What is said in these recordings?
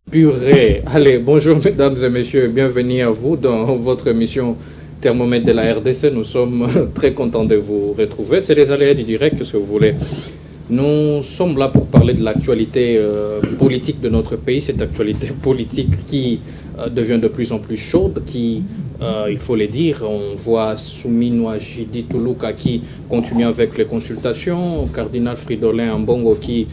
Purée. Allez, bonjour mesdames et messieurs, bienvenue à vous dans votre émission Thermomètre de la RDC. Nous sommes très contents de vous retrouver. C'est les aléas du direct, ce que vous voulez. Nous sommes là pour parler de l'actualité politique de notre pays, cette actualité politique qui devient de plus en plus chaude, qui, il faut le dire, on voit Souminoua Jidi Toulouka qui continue avec les consultations, Cardinal Fridolin Ambongo qui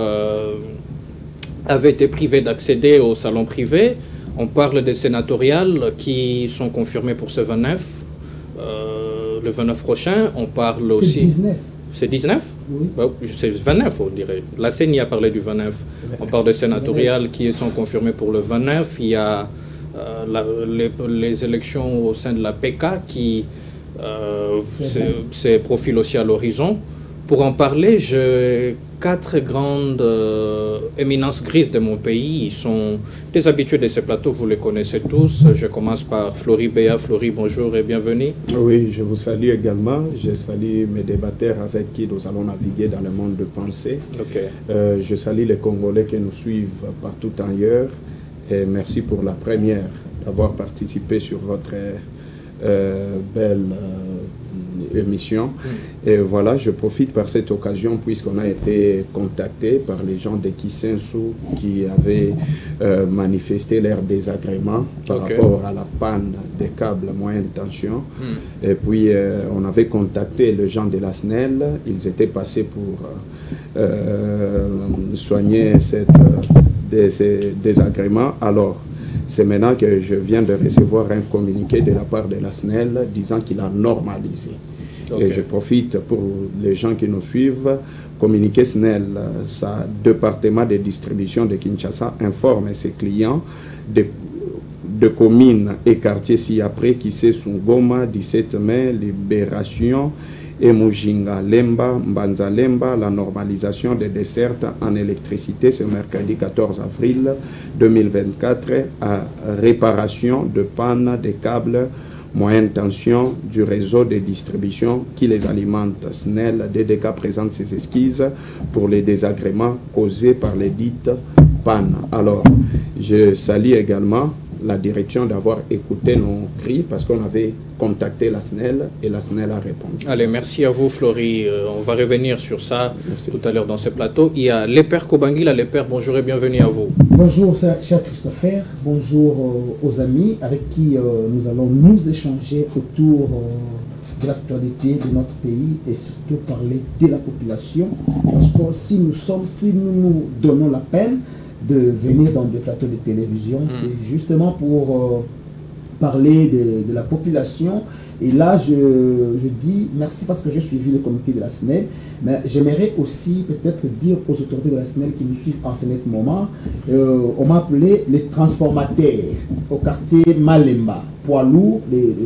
avait été privé d'accéder au salon privé. On parle des sénatoriales qui sont confirmées pour ce 29, le 29 prochain. On parle aussi... C'est 19. C'est 19? Oui. C'est 29, on dirait. La CENI a parlé du 29. On parle de sénatoriales qui sont confirmées pour le 29. Il y a les élections au sein de la PK qui se profilent aussi à l'horizon. Pour en parler, j'ai 4 grandes éminences grises de mon pays. Ils sont des habitués de ces plateaux, vous les connaissez tous. Je commence par Florie Béa. Florie, bonjour et bienvenue. Oui, je vous salue également. Je salue mes débatteurs avec qui nous allons naviguer dans le monde de pensée. Okay. Je salue les Congolais qui nous suivent partout ailleurs. Et merci pour la première d'avoir participé sur votre belle émission. Et voilà, je profite par cette occasion puisqu'on a été contacté par les gens de Kisensu qui avaient manifesté leur désagrément par rapport à la panne des câbles moyenne tension. Et puis on avait contacté les gens de la SNEL. Ils étaient passés pour soigner ces désagréments. Alors c'est maintenant que je viens de recevoir un communiqué de la part de la SNEL disant qu'il a normalisé. Et je profite pour les gens qui nous suivent. Communiqué SNEL, sa département de distribution de Kinshasa informe ses clients de communes et quartiers ci-après qui c'est Sungoma, 17 mai, Libération, Emujinga, Lemba, Mbanza Lemba, la normalisation des dessertes en électricité ce mercredi 14 avril 2024 à réparation de panne des câbles moyenne tension du réseau de distribution qui les alimente. SNEL DDK présente ses esquisses pour les désagréments causés par les dites pannes. Alors, je salue également la direction d'avoir écouté nos cris parce qu'on avait contacté la SNEL et la SNEL a répondu. Allez, merci à vous Florie. On va revenir sur ça tout à l'heure dans ce plateau. Il y a Lepère Kobangila. Lepère, bonjour et bienvenue à vous. Bonjour cher Christopher, bonjour aux amis avec qui nous allons nous échanger autour de l'actualité de notre pays et surtout parler de la population. Parce que si nous nous donnons la peine de venir dans des plateaux de télévision, c'est justement pour parler de la population. Et là, je dis merci parce que j'ai suivi le communiqué de la SNEL, mais j'aimerais aussi peut-être dire aux autorités de la SNEL qui nous suivent en ce moment, on m'a appelé les transformateurs au quartier Malemba, poids lourd,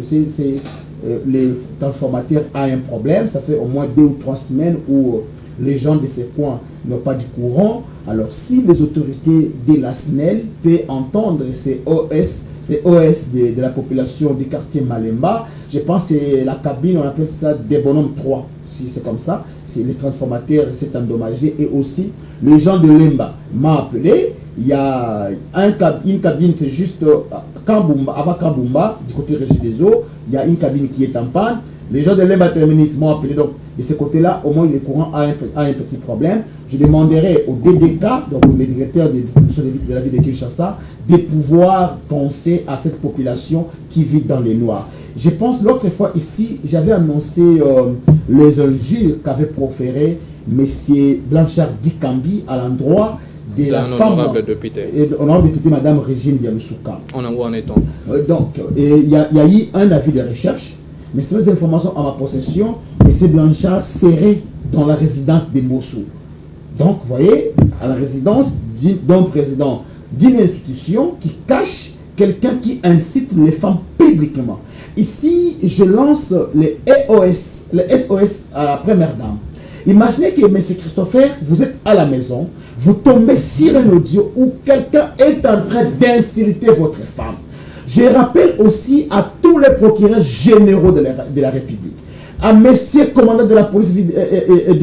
les transformateurs ont un problème, ça fait au moins 2 ou 3 semaines où les gens de ces coins n'ont pas du courant. Alors si les autorités de la SNEL peuvent entendre ces OS de la population du quartier Malemba, je pense que c'est la cabine, on appelle ça des bonhommes 3, si c'est comme ça, c'est les transformateurs s'est endommagé. Et aussi les gens de Lemba m'ont appelé, il y a une cabine, c'est juste avant Kambumba, du côté Régie des eaux, il y a une cabine qui est en panne. Les gens de Lemba Terminus m'ont appelé, donc de ce côté-là, au moins le courant a un petit problème. Je demanderai au DDK, donc le directeur de distribution de la ville de Kinshasa, de pouvoir penser à cette population qui vit dans les noirs. Je pense l'autre fois ici, j'avais annoncé les injures qu'avait proféré M. Blanchard Dikambi à l'endroit de la femme, honorable député, Mme Régine Biamoussouka. Où en est-on? Donc, il y a eu un avis de recherche, mais c'est des informations à ma possession. M. Blanchard serait dans la résidence de Mossou. Donc, vous voyez, à la résidence d'un président d'une institution qui cache quelqu'un qui incite les femmes publiquement. Ici, je lance les SOS à la première dame. Imaginez que, M. Christopher, vous êtes à la maison, vous tombez sur un audio où quelqu'un est en train d'insulter votre femme. Je rappelle aussi à tous les procureurs généraux de la République, à monsieur commandant de la police,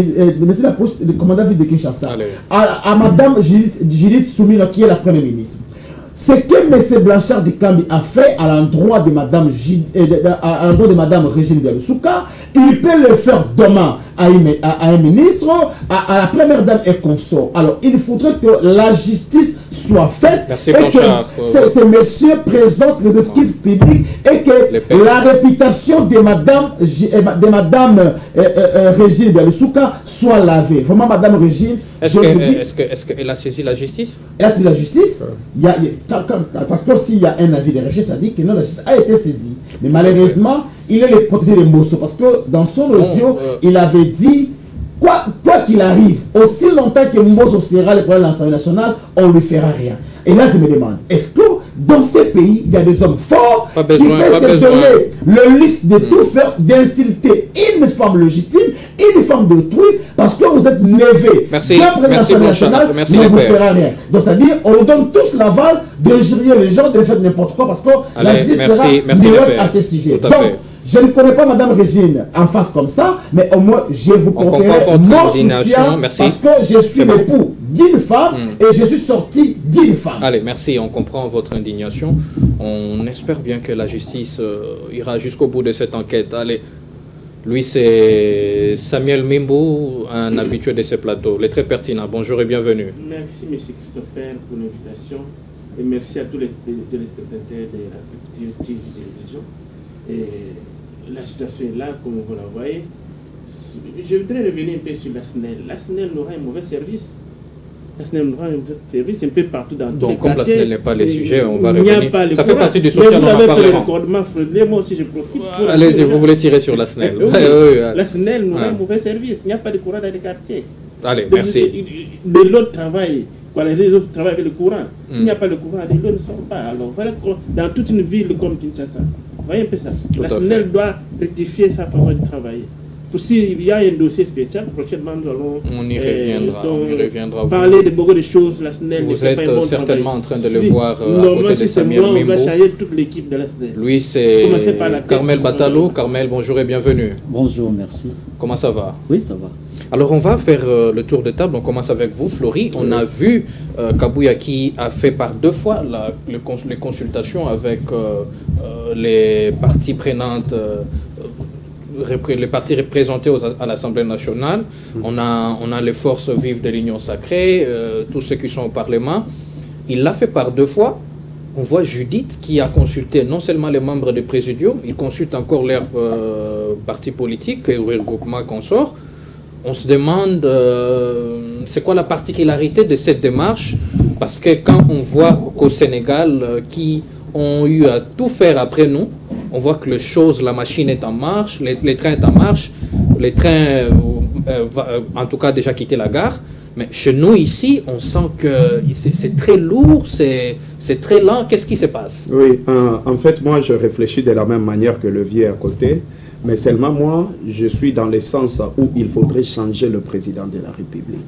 commandant de Kinshasa, à madame Judith Soumila qui est la première ministre, ce que M. Blanchard Dicambi a fait à l'endroit de Mme Régine Bialoussouka, il peut le faire demain à un ministre, à la première dame et consort. Alors, il faudrait que la justice soit faite. Merci, et Blanchard. que ces messieurs présentent les esquisses publiques et que la réputation de Mme Régine Bialoussouka soit lavée. Vraiment, Mme Régine, est-ce qu'elle a saisi la justice? Elle a saisi la justice. Parce que s'il y a un avis de recherche, ça dit que non, la justice a été saisie. Mais malheureusement, il est le protégé de Mbosso. Parce que dans son audio, il avait dit, quoi qu'il arrive, aussi longtemps que Mbosso sera le président de l'Assemblée nationale, on ne lui fera rien. Et là, je me demande, est-ce que dans ces pays, il y a des hommes forts qui peuvent se donner le luxe de tout faire, d'insulter une femme légitime, une femme d'autrui, parce que vous êtes neveu d'un président de l'Assemblée nationale, ne vous fera rien. Donc, c'est-à-dire, on nous donne tous l'aval d'injurier les gens, de faire n'importe quoi, parce que la justice sera directe à ce sujet. Donc, je ne connais pas Mme Régine en face comme ça, mais au moins je vous porterai mon soutien parce que je suis l'époux d'une femme et je suis sorti d'une femme. Allez, merci, on comprend votre indignation. On espère bien que la justice ira jusqu'au bout de cette enquête. Allez, lui c'est Samuel Mimbo, un habitué de ce plateau. Il est très pertinent. Bonjour et bienvenue. Merci M. Christopher pour l'invitation et merci à tous les téléspectateurs de la TV Télévision. Et la situation est là, comme vous la voyez. Je voudrais revenir un peu sur la SNEL. La SNEL n'aura un mauvais service. La SNEL n'aura un mauvais service un peu partout dans tous les quartiers. Donc, comme la SNEL n'est pas les sujets, on va revenir. Ça fait partie du social, on en parlera. Moi aussi, je profite. Allez-y, vous voulez tirer sur la SNEL. La SNEL n'aura un mauvais service. Il n'y a pas de courant dans les quartiers. Allez, merci. De l'autre travail. Les autres travaillent avec le courant. S'il n'y a pas le courant, les lots ne sortent pas. Alors, voilà, dans toute une ville comme Kinshasa, vous voyez un peu ça. La SNEL doit rectifier sa façon de travailler. S'il y a un dossier spécial, prochainement, nous allons on y reviendra, parler de beaucoup de choses. La SNEL vous êtes certainement en train de le voir à côté de Samuel Mimbo. On va changer toute l'équipe de la SNEL. Lui, c'est Carmel Batalo. Carmel, bonjour et bienvenue. Bonjour, merci. Comment ça va? Oui, ça va. Alors, on va faire le tour de table. On commence avec vous, Florie. On a vu Kabouya qui a fait par 2 fois les consultations avec les parties prenantes, les partis représentés à l'Assemblée nationale. On a les forces vives de l'Union sacrée, tous ceux qui sont au Parlement. Il l'a fait par 2 fois. On voit Judith qui a consulté non seulement les membres du Présidium, il consulte encore leurs partis politiques et regroupements consorts. On se demande c'est quoi la particularité de cette démarche, parce que quand on voit qu'au Sénégal, qui ont eu à tout faire après nous, on voit que la machine est en marche, les trains sont en marche, les trains en tout cas déjà quitté la gare, mais chez nous ici, on sent que c'est très lourd, c'est très lent. Qu'est-ce qui se passe? Oui, en fait, moi je réfléchis de la même manière que le vieux à côté. Mais seulement moi, je suis dans le sens où il faudrait changer le président de la République.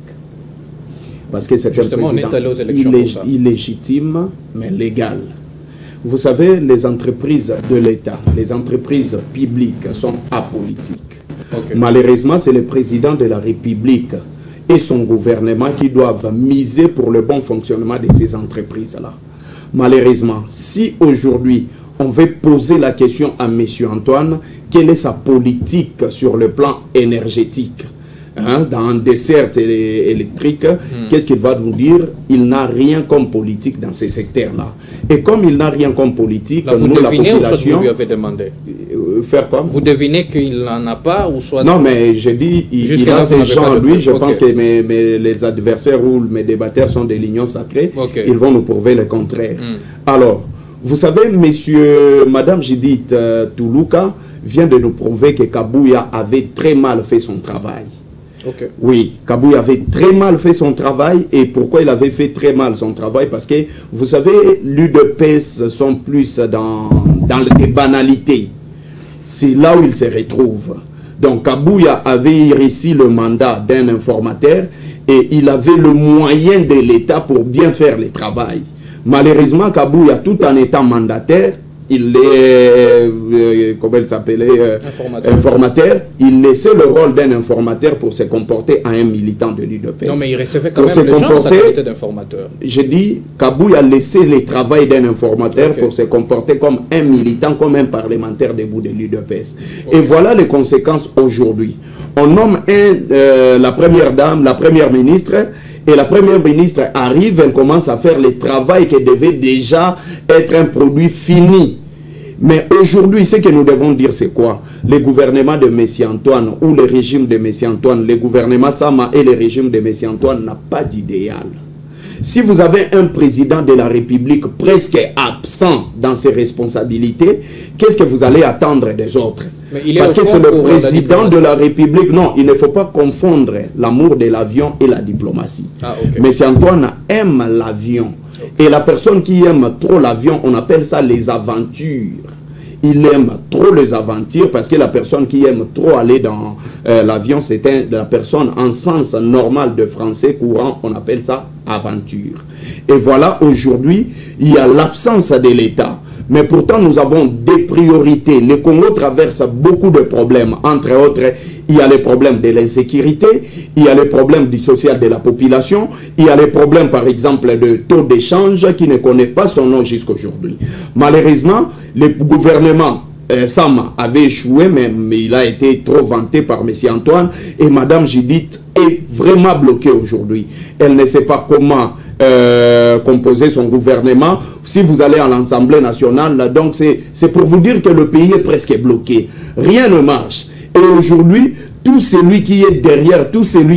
Parce que c'est un président illégitime, mais légal. Vous savez, les entreprises de l'État, les entreprises publiques sont apolitiques. Okay. Malheureusement, c'est le président de la République et son gouvernement qui doivent miser pour le bon fonctionnement de ces entreprises-là. Malheureusement, si aujourd'hui, on veut poser la question à M. Antoine, quelle est sa politique sur le plan énergétique, dans un dessert électrique, qu'est-ce qu'il va nous dire? Il n'a rien comme politique dans ces secteurs-là. Et comme il n'a rien comme politique, là, vous devinez ou soit vous lui avez demandé? Faire quoi? Vous devinez qu'il n'en a pas ou soit... Non, mais je dis, il a ces gens, lui, je pense que les adversaires ou mes débatteurs sont des lignons sacrés, ils vont nous prouver le contraire. Alors, vous savez, Madame Judith Toulouka vient de nous prouver que Kabouya avait très mal fait son travail. Oui, Kabouya avait très mal fait son travail. Et pourquoi il avait fait très mal son travail? Parce que, vous savez, l'UDPS sont plus dans les banalités. C'est là où il se retrouve. Donc, Kabouya avait réussi le mandat d'un informateur et il avait le moyen de l'État pour bien faire le travail. Malheureusement, Kabouya, tout en étant mandataire, il est, comment il s'appelait, informateur. Il laissait le rôle d'un informateur pour se comporter à un militant de l'UDPS. Non, mais il recevait quand même les gens dans sa qualité d'informateur. Je dis, Kabouy a laissé le travail d'un informateur pour se comporter comme un militant, comme un parlementaire debout de l'UDPS. Et voilà les conséquences aujourd'hui. On nomme la première dame, la première ministre, et la première ministre arrive, elle commence à faire le travail qui devait déjà être un produit fini. Mais aujourd'hui, ce que nous devons dire, c'est quoi? Le gouvernement de Messie Antoine ou le régime de Messie Antoine, le gouvernement Sama et le régime de Messie Antoine n'a pas d'idéal. Si vous avez un président de la République presque absent dans ses responsabilités, qu'est-ce que vous allez attendre des autres? Parce que c'est le président de la République. Non, il ne faut pas confondre l'amour de l'avion et la diplomatie. Messie Antoine aime l'avion. Et la personne qui aime trop l'avion, on appelle ça les aventures. Il aime trop les aventures parce que la personne qui aime trop aller dans l'avion, c'est la personne en sens normal de français courant, on appelle ça aventure. Et voilà, aujourd'hui, il y a l'absence de l'État. Mais pourtant, nous avons des priorités. Le Congo traverse beaucoup de problèmes. Entre autres, il y a les problèmes de l'insécurité, il y a les problèmes du social de la population, il y a les problèmes, par exemple, de taux d'échange qui ne connaît pas son nom jusqu'à aujourd'hui. Malheureusement, le gouvernement Sama avait échoué, mais il a été trop vanté par M. Antoine, et Mme Judith est vraiment bloquée aujourd'hui. Elle ne sait pas comment composer son gouvernement. Si vous allez à l'Assemblée nationale, donc c'est pour vous dire que le pays est presque bloqué. Rien ne marche. Et aujourd'hui, tout celui qui est derrière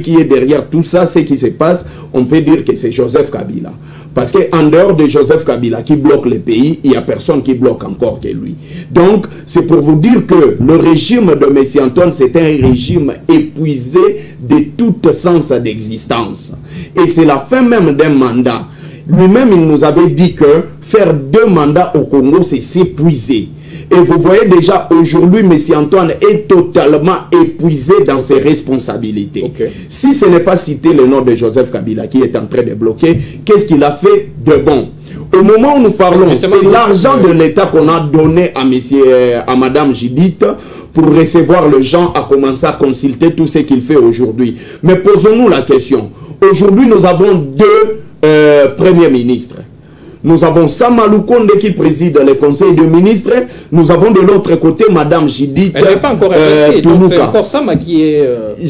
tout ça, ce qui se passe, on peut dire que c'est Joseph Kabila. Parce qu'en dehors de Joseph Kabila qui bloque le pays, il n'y a personne qui bloque encore que lui. Donc, c'est pour vous dire que le régime de Messie Antoine, c'est un régime épuisé de tout sens d'existence. Et c'est la fin même d'un mandat. Lui-même, il nous avait dit que faire 2 mandats au Congo, c'est s'épuiser. Et vous voyez déjà, aujourd'hui, Messie Antoine est totalement épuisé dans ses responsabilités. Si ce n'est pas citer le nom de Joseph Kabila qui est en train de bloquer, qu'est-ce qu'il a fait de bon? Au moment où nous parlons, c'est l'argent de l'État qu'on a donné à Mme Judith pour recevoir le gens, à commencer à consulter tout ce qu'il fait aujourd'hui. Mais posons-nous la question. Aujourd'hui, nous avons 2 premiers ministres. Nous avons Sama Lukonde qui préside le conseil de ministres. Nous avons de l'autre côté Mme Judith. Elle n'est pas encore investie, donc c'est encore Sama qui est...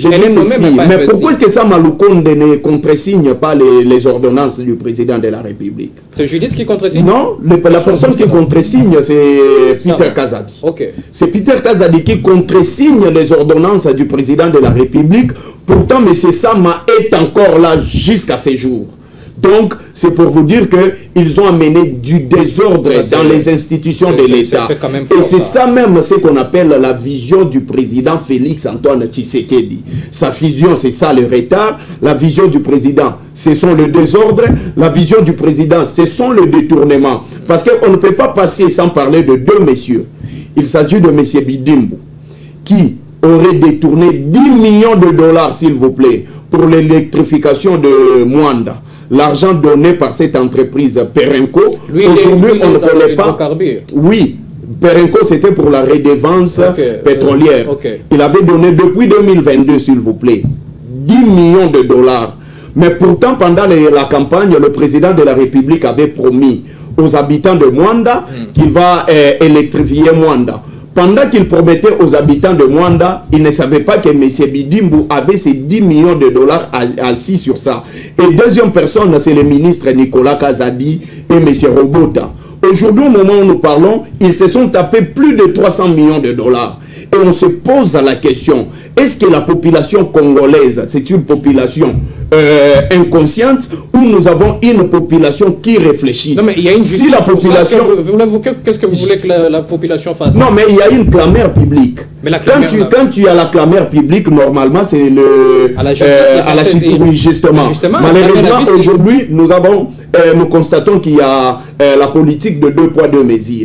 mais pourquoi est-ce que Sama Lukonde ne contresigne pas les ordonnances du président de la République? C'est Judith qui contresigne? Non, la personne qui contresigne, c'est Peter Kazadi. C'est Peter Kazadi qui contresigne les ordonnances du président de la République. Pourtant, M. Sama est encore là jusqu'à ces jours. Donc, c'est pour vous dire qu'ils ont amené du désordre dans les institutions de l'État. Et c'est ça même ce qu'on appelle la vision du président Félix Antoine Tshisekedi. Sa vision, c'est ça le retard. La vision du président, ce sont le désordre. La vision du président, ce sont le détournement. Parce qu'on ne peut pas passer sans parler de 2 messieurs. Il s'agit de M. Bidimbo, qui aurait détourné 10 millions de dollars, s'il vous plaît, pour l'électrification de Mwanda. L'argent donné par cette entreprise Perenco, aujourd'hui on ne connaît pas. Oui, Perenco c'était pour la redevance pétrolière. Il avait donné depuis 2022, s'il vous plaît, 10 millions de dollars. Mais pourtant, pendant la campagne, le président de la République avait promis aux habitants de Mwanda qu'il va électrifier Mwanda. Pendant qu'il promettait aux habitants de Mwanda, il ne savait pas que M. Bidimbo avait ces 10 millions de dollars assis sur ça. Et deuxième personne, c'est le ministre Nicolas Kazadi et M. Robota. Aujourd'hui, au moment où nous parlons, ils se sont tapés plus de 300 millions de dollars. Et on se pose la question, est-ce que la population congolaise, c'est une population inconsciente ou nous avons une population qui réfléchit? Non, mais il y a une si la population... Qu'est-ce que vous voulez que la population fasse? Non, mais il y a une clameur publique. Mais la clameur, quand tu as la clameur publique, normalement, c'est le... À la oui, justement. Malheureusement, aujourd'hui, nous constatons qu'il y a la politique de 2 poids 2 mesures.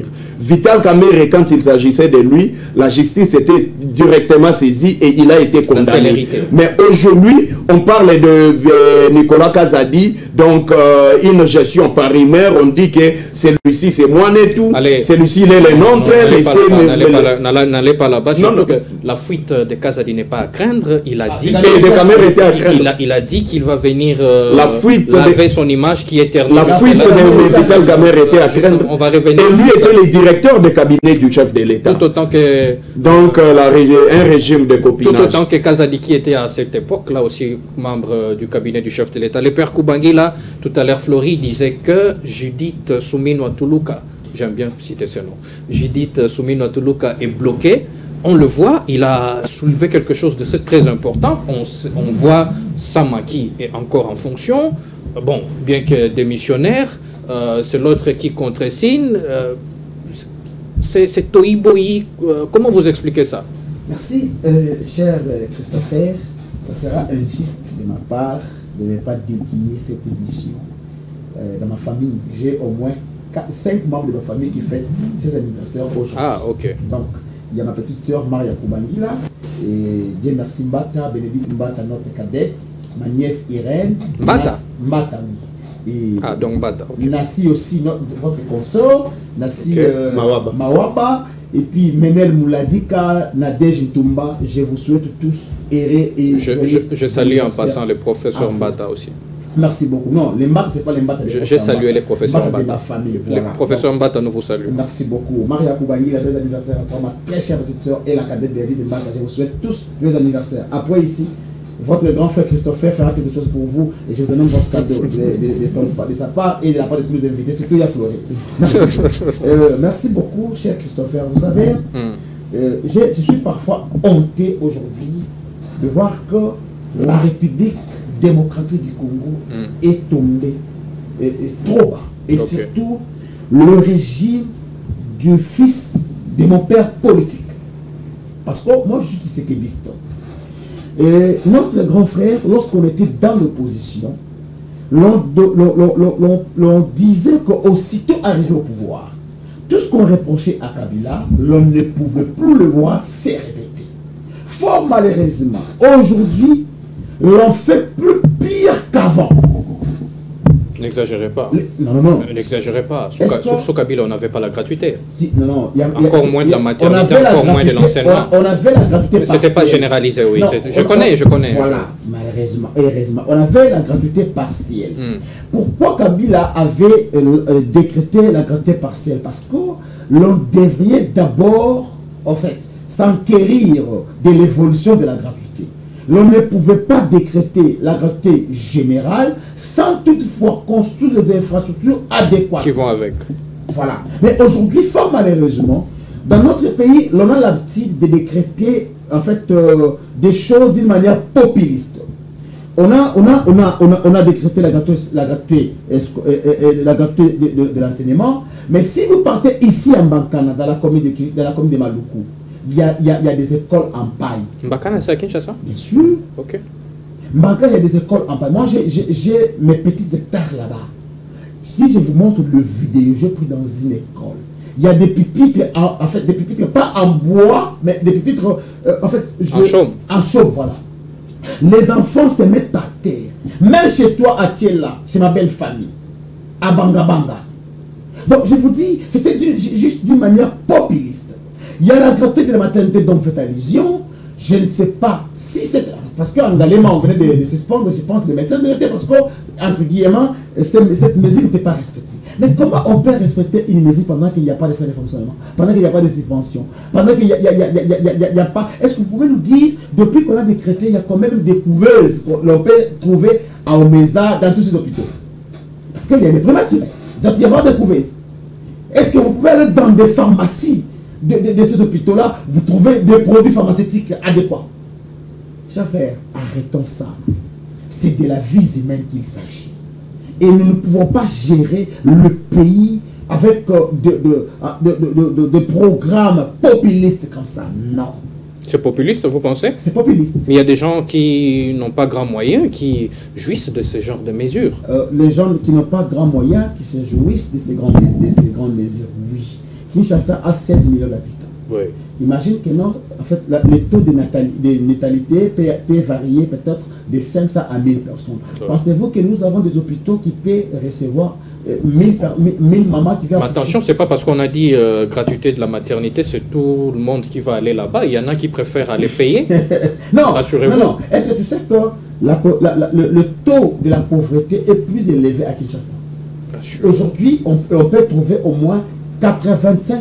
Vital Kamerhe, quand il s'agissait de lui, la justice était directement saisie et il a été condamné. Mais aujourd'hui, on parle de Nicolas Kazadi, donc une gestion par rumeur, on dit que celui-ci c'est moi et tout, celui-ci il est le nôtre. N'allez pas là-bas, surtout que la fuite de Kazadi n'est pas à craindre. Il a dit il a dit qu'il va venir laver son image qui est ternue. La fuite de Vital Kamerhe était à craindre. On va revenir. Et lui était le directeur de cabinet du chef de l'État. Tout autant que... Donc un régime de copinage. Tout autant que Kazadi qui était à cette époque, là aussi membre du cabinet du chef de l'État. Le père Koubangi, là, tout à l'heure, Flori disait que Judith Soumino Toulouka, j'aime bien citer ce nom, Judith Soumino Toulouka est bloquée. On le voit, il a soulevé quelque chose de très important. On voit Sama qui est encore en fonction, bon, bien que démissionnaire, c'est l'autre qui contresigne. C'est Toïboï. Comment vous expliquez ça? Merci, cher Christopher. Ça sera injuste de ma part de ne pas dédier cette émission dans ma famille. J'ai au moins 5 membres de ma famille qui fêtent ses anniversaires aujourd'hui. Ah, ok. Donc, il y a ma petite soeur Maria Koubangi là, et Dieu merci Mbata, Bénédicte Mbata, notre cadette, ma nièce Irène. Mbata? Mbata, oui. Et ah, donc Mbata, ok. Nassi aussi, votre consort, Nassi Mawaba, et puis Menel Mouladika, Nadej Ntumba, je vous souhaite tous errer et je salue en passant le professeur Mbata aussi. Merci beaucoup. Non, les Mbata, ce n'est pas les Mbata. J'ai salué les professeurs Mbata. De ma famille, voilà. Les professeurs Mbata, nous vous saluons. Merci beaucoup. Maria Koubangi, la joyeux anniversaire à toi, ma très chère petite soeur et la cadette de Mbata. Je vous souhaite tous joyeux anniversaire. Après ici, votre grand frère Christopher fera quelque chose pour vous et je vous donne votre cadeau de sa part et de la part de tous les invités, surtout Yafloré. Merci. Merci beaucoup, cher Christopher. Vous savez, je suis parfois honté aujourd'hui de voir que la République démocratique du Congo est tombée trop bas. Et surtout, le régime du fils de mon père politique. Parce que moi, je suis séquediste. Notre grand frère, lorsqu'on était dans l'opposition, l'on disait qu'aussitôt arrivé au pouvoir, tout ce qu'on reprochait à Kabila, l'on ne pouvait plus le voir se répéter. Fort malheureusement, aujourd'hui, l'on fait plus pire qu'avant. N'exagérez pas. Non. N'exagérez pas. Sous Kabila, on n'avait pas la gratuité. Si, non. Encore moins de la maternité, encore moins de l'enseignement. On avait la gratuité partielle. C'était pas généralisé, oui. Non, je connais. Voilà, malheureusement, heureusement. On avait la gratuité partielle. Pourquoi Kabila avait décrété la gratuité partielle? Parce que l'on devrait d'abord, en fait, s'enquérir de l'évolution de la gratuité. L'on ne pouvait pas décréter la gratuité générale sans toutefois construire les infrastructures adéquates. Qui vont avec. Voilà. Mais aujourd'hui, fort malheureusement, dans notre pays, l'on a l'habitude de décréter en fait des choses d'une manière populiste. On a décrété la gratuité de l'enseignement, mais si vous partez ici en Bankana, dans la commune de Maluku, il y a des écoles en paille. Mbakana, c'est à Kinshasa? Bien sûr. Ok. Mbakana, il y a des écoles en paille. Moi, j'ai mes petits hectares là-bas. Si je vous montre le vidéo, j'ai pris dans une école. Il y a des pupitres, en fait, des pupitres pas en bois, mais des pupitres, en fait... En chaume. En chaume, voilà. Les enfants se mettent par terre. Même chez toi, à Tchela, chez ma belle famille, à Bangabanga. Donc, je vous dis, c'était juste d'une manière populiste. Il y a la gratuité de la maternité dont vous faites allusion. Je ne sais pas si c'est... Parce qu'en Galéma, on venait de suspendre, je pense, le médecin de l'été, parce que, entre guillemets, cette mesure n'était pas respectée. Mais comment on peut respecter une mesure pendant qu'il n'y a pas de frais de fonctionnement, pendant qu'il n'y a pas de subventions, pendant qu'il n'y a pas... Est-ce que vous pouvez nous dire, depuis qu'on a décrété, il y a quand même des couveuses qu'on peut trouver à Omeza, dans tous ces hôpitaux? Parce qu'il y a des prématurés. Donc il y a des couveuses. Est-ce que vous pouvez aller dans des pharmacies de ces hôpitaux-là, vous trouvez des produits pharmaceutiques adéquats? Chers frères, arrêtons ça. C'est de la vie humaine qu'il s'agit. Et nous ne pouvons pas gérer le pays avec des programmes populistes comme ça. Non. C'est populiste, vous pensez? C'est populiste. Mais il y a des gens qui n'ont pas grand moyen, qui jouissent de ce genre de mesures. Les gens qui n'ont pas grand moyen, qui se jouissent de ces grandes mesures, oui. Kinshasa a 16 millions d'habitants. Oui. Imagine que non, en fait, le taux de natalité peut varier peut-être de 500 à 1000 personnes. Ouais. Pensez-vous que nous avons des hôpitaux qui peuvent recevoir 1000 mamans qui viennent... Mais attention, c'est pas parce qu'on a dit gratuité de la maternité, c'est tout le monde qui va aller là-bas. Il y en a qui préfèrent aller payer. Non, rassurez-vous. non. Est-ce que tu sais que le taux de la pauvreté est plus élevé à Kinshasa? Aujourd'hui, on peut trouver au moins 85%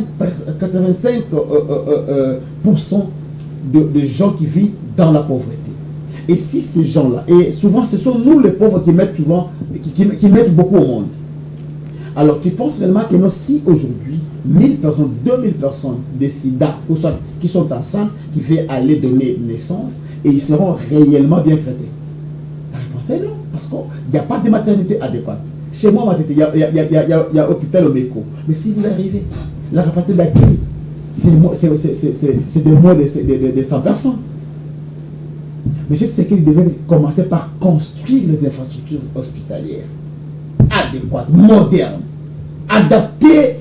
de gens qui vivent dans la pauvreté. Et si ces gens-là, et souvent ce sont nous les pauvres qui mettent souvent, qui mettent beaucoup au monde. Alors tu penses réellement que nous, si aujourd'hui 1000 personnes, 2000 personnes décident, ou soit qui sont enceintes, qui veulent aller donner naissance, et ils seront réellement bien traités? La réponse est non, parce qu'il n'y a pas de maternité adéquate. Chez moi, il y a hôpital au Meko. Mais si vous arrivez, la capacité d'accueil, c'est de moins de 100 personnes. Mais c'est qu'ils devaient commencer par construire les infrastructures hospitalières adéquates, modernes, adaptées,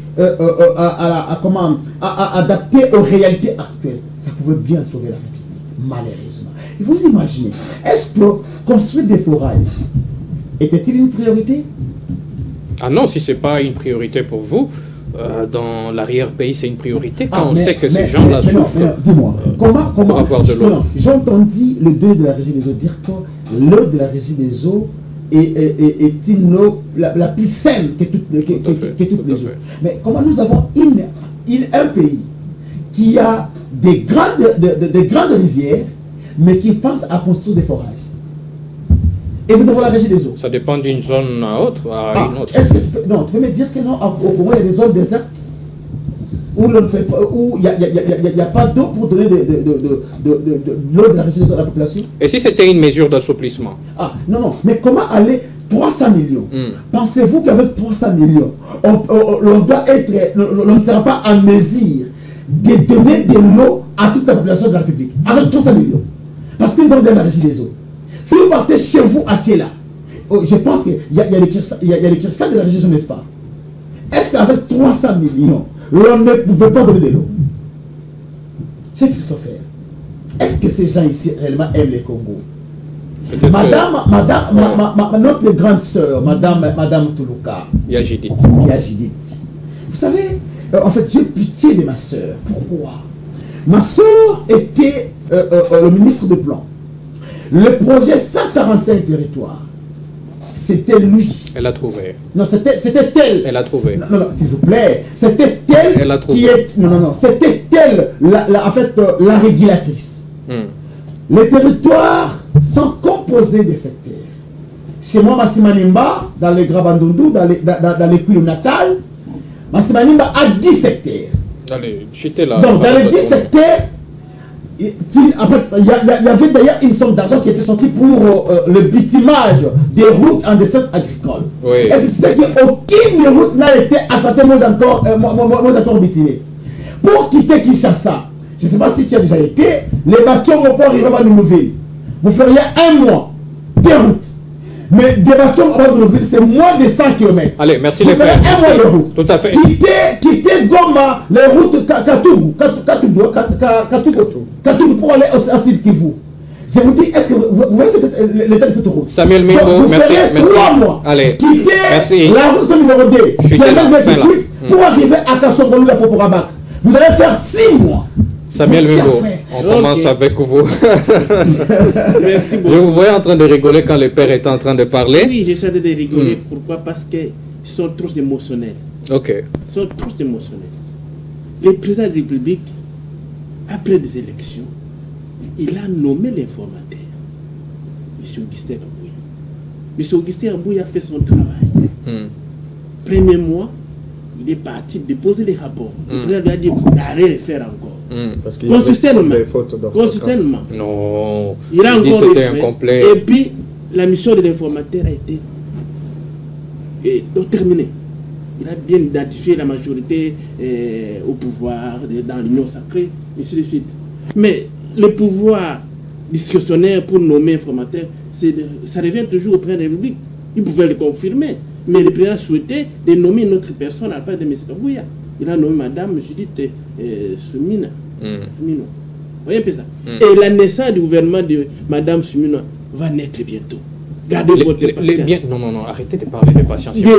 adaptées aux réalités actuelles. Ça pouvait bien sauver la République, malheureusement. Et vous imaginez, est-ce que construire des forages était-il une priorité? Ah non, si ce n'est pas une priorité pour vous, dans l'arrière-pays, c'est une priorité. Quand on sait que ces gens-là souffrent. Dis-moi, comment pour avoir de l'eau. J'ai entendu le DG de la Régie des eaux dire que l'eau de la Régie des eaux est une eau la plus saine que toutes les eaux. Mais comment nous avons un pays qui a des grandes rivières, mais qui pense à construire des forages? Et vous avez la Régie des eaux. Ça dépend d'une zone à une autre. Est-ce que tu peux me dire que non, au Congo, il y a des zones désertes où il n'y a pas d'eau pour donner de l'eau de la Régie des eaux à la population? Et si c'était une mesure d'assouplissement? Ah, non, mais comment aller 300 millions? Pensez-vous qu'avec 300 millions, on ne sera pas en mesure de donner de l'eau à toute la population de la République? Avec 300 millions. Parce que nous avons de la Régie des eaux. Si vous partez chez vous à Tchéla, je pense qu'il y a les Kirsas de la région, n'est-ce pas? Est-ce qu'avec 300 millions, l'on ne pouvait pas donner de l'eau? Cher Christopher, est-ce que ces gens ici réellement aiment les Congo? Notre grande sœur, Madame Toulouka, Yajidit. Vous savez, en fait, j'ai pitié de ma sœur. Pourquoi? Ma sœur était le ministre des Plans. Le projet 145 territoires, c'était lui. Elle a trouvé. Non, c'était elle. Elle a trouvé. Non, s'il vous plaît. C'était elle qui est... Non. C'était elle, en fait, la régulatrice. Les territoires sont composés de secteurs. Chez moi, Massimanimba, dans les Grabandundu, dans les Kwilu Natal, Massimanimba a 10 secteurs. Allez, donc, dans les 10 secteurs, il y avait d'ailleurs une somme d'argent qui était sortie pour le bitumage des routes en descente agricole. Oui. Et c'est qu'aucune route n'a été asphaltée, moins encore bitumée. Pour quitter Kinshasa, je ne sais pas si tu as déjà été, les bateaux vont pas arriver à Nouvelle. Vous feriez un mois de route. Mais des bateaux à Nouvelle, c'est moins de 100 km. Allez, merci les frères. Un mois de route. Tout à fait. Quitter Goma, les routes Katougou pour aller à Sud Kivu. Je vous dis, est-ce que vous voyez l'état de cette route? Samuel Mingo, merci. 3 mois. Allez, quitter la route numéro 2, qui est pour arriver à Kassongolou la Poporabac. Vous allez faire 6 mois. Samuel Mingo, on commence avec vous. Merci beaucoup. Je vous voyais en train de rigoler quand le père était en train de parler. Oui, j'essaie de rigoler. Pourquoi? Parce qu'ils sont trop émotionnels. Ok. Ils sont trop émotionnels. Le président de la République, après des élections, il a nommé l'informateur, M. Augustin Ambouya. M. Augustin Ambouya a fait son travail. Premier mois, il est parti déposer les rapports. Le président lui a dit d'arrêter de faire encore. Parce qu'il y avait des fautes constitutionnellement. Non. Il a encore c'était refait. incomplet. Et puis, la mission de l'informateur a été terminée. Il a bien identifié la majorité au pouvoir dans l'Union sacrée, et ainsi de suite. Mais le pouvoir discrétionnaire pour nommer informateur, ça revient toujours au président de la République. Il pouvait le confirmer. Mais le président souhaitait de nommer une autre personne à la place de M. Ambouya. il a nommé Madame Judith Soumina. Soumino. Vous voyez un peu ça. Et la naissance du gouvernement de Madame Soumino va naître bientôt. Gardez votre patience. Non, arrêtez de parler de patience. Non.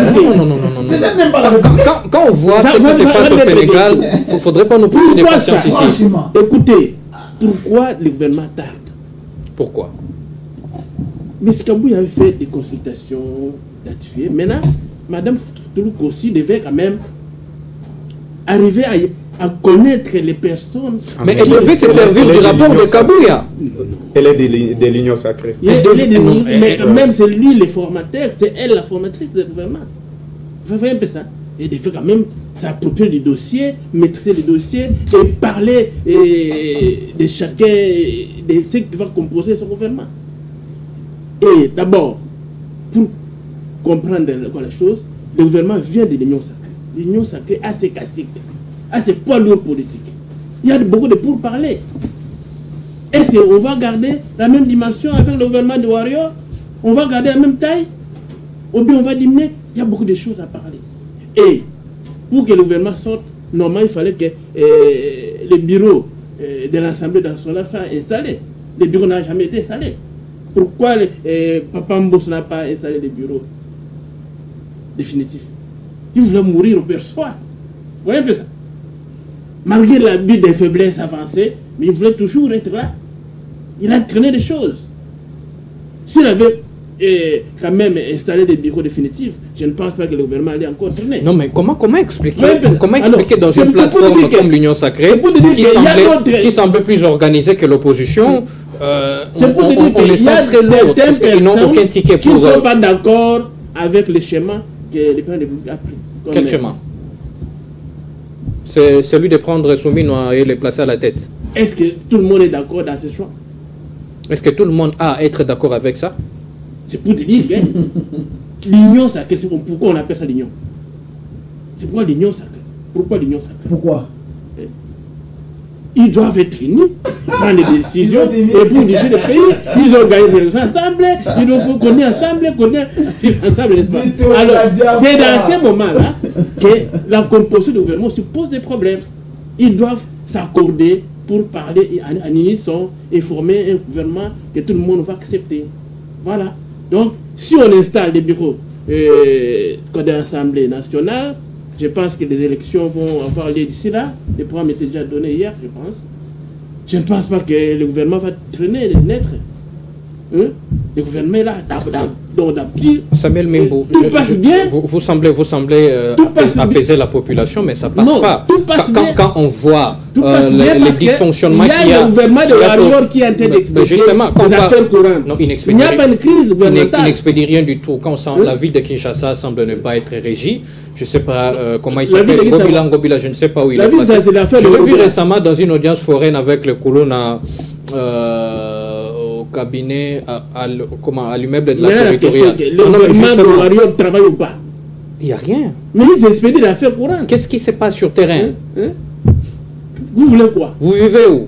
Quand on voit ce qui se passe au Sénégal, il ne faudrait pas nous parler de patience ici. Écoutez, pourquoi le gouvernement tarde? Pourquoi? M. Kabou avait fait des consultations ratifiées. Maintenant, Mme Toulouk aussi devait quand même arriver à connaître les personnes. Mais elle devait se servir du rapport de Kabouya. Elle est de l'Union sacrée. Mais quand même, c'est lui le formateur, c'est elle la formatrice du gouvernement. Vous voyez un peu ça? Elle devait quand même s'approprier du dossier, maîtriser le dossier et parler de chacun, de ce qui va composer son gouvernement. Et d'abord, pour comprendre la chose, le gouvernement vient de l'Union sacrée. L'Union sacrée a ses caciques, a ses poids lourds politiques. Il y a beaucoup de pourparlers. Est-ce qu'on va garder la même dimension avec le gouvernement de Warrior? On va garder la même taille? Ou bien on va diminuer? Il y a beaucoup de choses à parler. Et pour que le gouvernement sorte, normalement, il fallait que le bureau de l'Assemblée nationale soit installé. Le bureau n'a jamais été installé. Pourquoi Papa Mbos n'a pas installé le bureau définitif? Il voulait mourir au perçoit. Vous voyez un peu ça? Malgré l'abus des faiblesses avancées, mais il voulait toujours être là. Il a traîné des choses. S'il avait quand même installé des bureaux définitifs, je ne pense pas que le gouvernement allait encore traîner. Non, mais comment expliquer, dans une plateforme comme l'Union sacrée, qui semblait plus organisée que l'opposition, on les sent très lourds, parce qu'ils n'ont aucun ticket pour... Qui ne sont pas d'accord avec le schéma que le président de la République a pris. Quel schéma? C'est celui de prendre Soumino et le placer à la tête. Est-ce que tout le monde est d'accord dans ce choix? Est-ce que tout le monde a à être d'accord avec ça? C'est pour te dire que l'union sacrée, pourquoi on appelle ça l'union? C'est pourquoi l'union sacrée. Pourquoi l'union sacrée? Pourquoi? Ils doivent être unis, prendre des décisions et pour diriger le pays. Ils ont gagné des élections ensemble, il faut qu'on est ensemble, Alors, c'est dans ces moments-là que la composition du gouvernement se pose des problèmes. Ils doivent s'accorder pour parler en unisson et former un gouvernement que tout le monde va accepter. Voilà. Donc, si on installe des bureaux de l'Assemblée nationale, je pense que les élections vont avoir lieu d'ici là. Le programme était déjà donné hier, je pense. Je ne pense pas que le gouvernement va traîner, naître. Le gouvernement est là, d'appui. Samuel Mimbo, tout passe bien. Vous semblez apaiser la population, mais ça ne passe pas. Quand on voit les dysfonctionnements qu'il y a... Il y a le gouvernement de Warrior qui est en train d'expédier les affaires courantes. Non, il n'y a pas de crise gouvernementale. Il n'expédie rien du tout. Quand on sent la ville de Kinshasa semble ne pas être régie, je ne sais pas comment il s'appelle, Ngobila, je ne sais pas où il est passé. Je l'ai vu récemment dans une audience foraine avec le Koulouna au cabinet, à l'immeuble de la territoriale. Le gouvernement de Warrior travaille ou pas? Il n'y a rien. Mais ils expédient l'affaire courante. Qu'est-ce qui se passe sur terrain? Vous voulez quoi? Vous vivez où?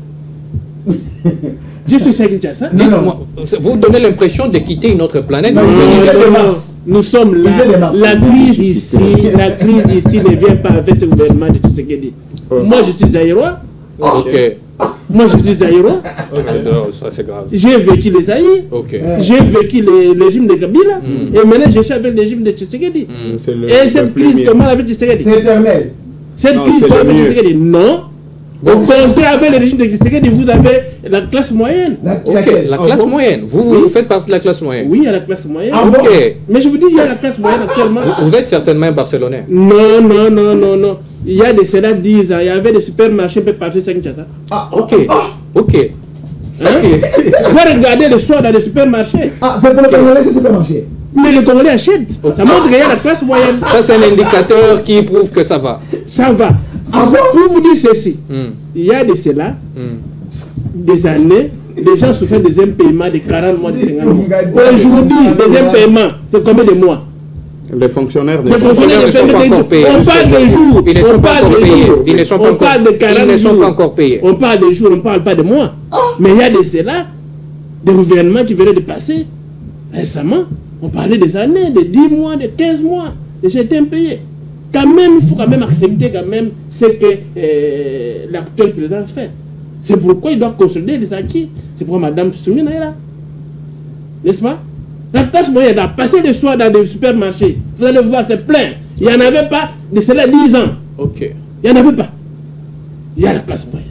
Je suis à Kinshasa. Vous donnez l'impression de quitter une autre planète. Nous sommes là. La crise ici ne vient pas avec ce gouvernement de Tshisekedi. Moi, je suis Zaïrois. Ok. Moi, je suis Zaïrois. Ça, c'est grave. J'ai vécu les Zaïre. J'ai vécu le régime de Kabila. Et maintenant, je suis avec le régime de Tshisekedi. Et cette crise, comment avec Tshisekedi? C'est éternel. Cette crise, comment avec Tshisekedi? Non. Au contraire, avec le régime de Tshisekedi, vous avez la classe moyenne. La classe moyenne. Vous faites partie de la classe moyenne. Oui, il y a la classe moyenne. Mais je vous dis, il y a la classe moyenne actuellement. Vous êtes certainement un Barcelonais. Non. Il y a de cela 10 ans, il y avait des supermarchés un peu partout à Kinshasa. Ok. Vous regardez le soir dans les supermarchés. C'est pour le Congolais, ces supermarchés. Mais le Congolais achète. Ça montre qu'il y a la classe moyenne. Ça, c'est un indicateur qui prouve que ça va. Ça va. Pour vous dire ceci, il y a de cela des années, les gens souffrent des impaiements de 40 mois, de 50 mois. Aujourd'hui, des impaiements, c'est combien de mois? Les fonctionnaires ne sont pas encore payés. On parle de jours. Ils ne sont pas encore payés. Ils ne sont pas encore payés. On parle de jours, on ne parle pas de mois. Mais il y a de cela, des gouvernements qui venaient de passer récemment. On parlait des années, de 10 mois, de 15 mois, de certains impayés. quand même, il faut quand même accepter quand même ce que l'actuel président fait. C'est pourquoi il doit consolider les acquis. C'est pourquoi Mme Soumina est là. N'est-ce pas? La classe moyenne a passé le soir dans des supermarchés. Vous allez voir, c'est plein. Il n'y en avait pas de cela 10 ans. Ok. Il n'y en avait pas. Il y a la classe moyenne.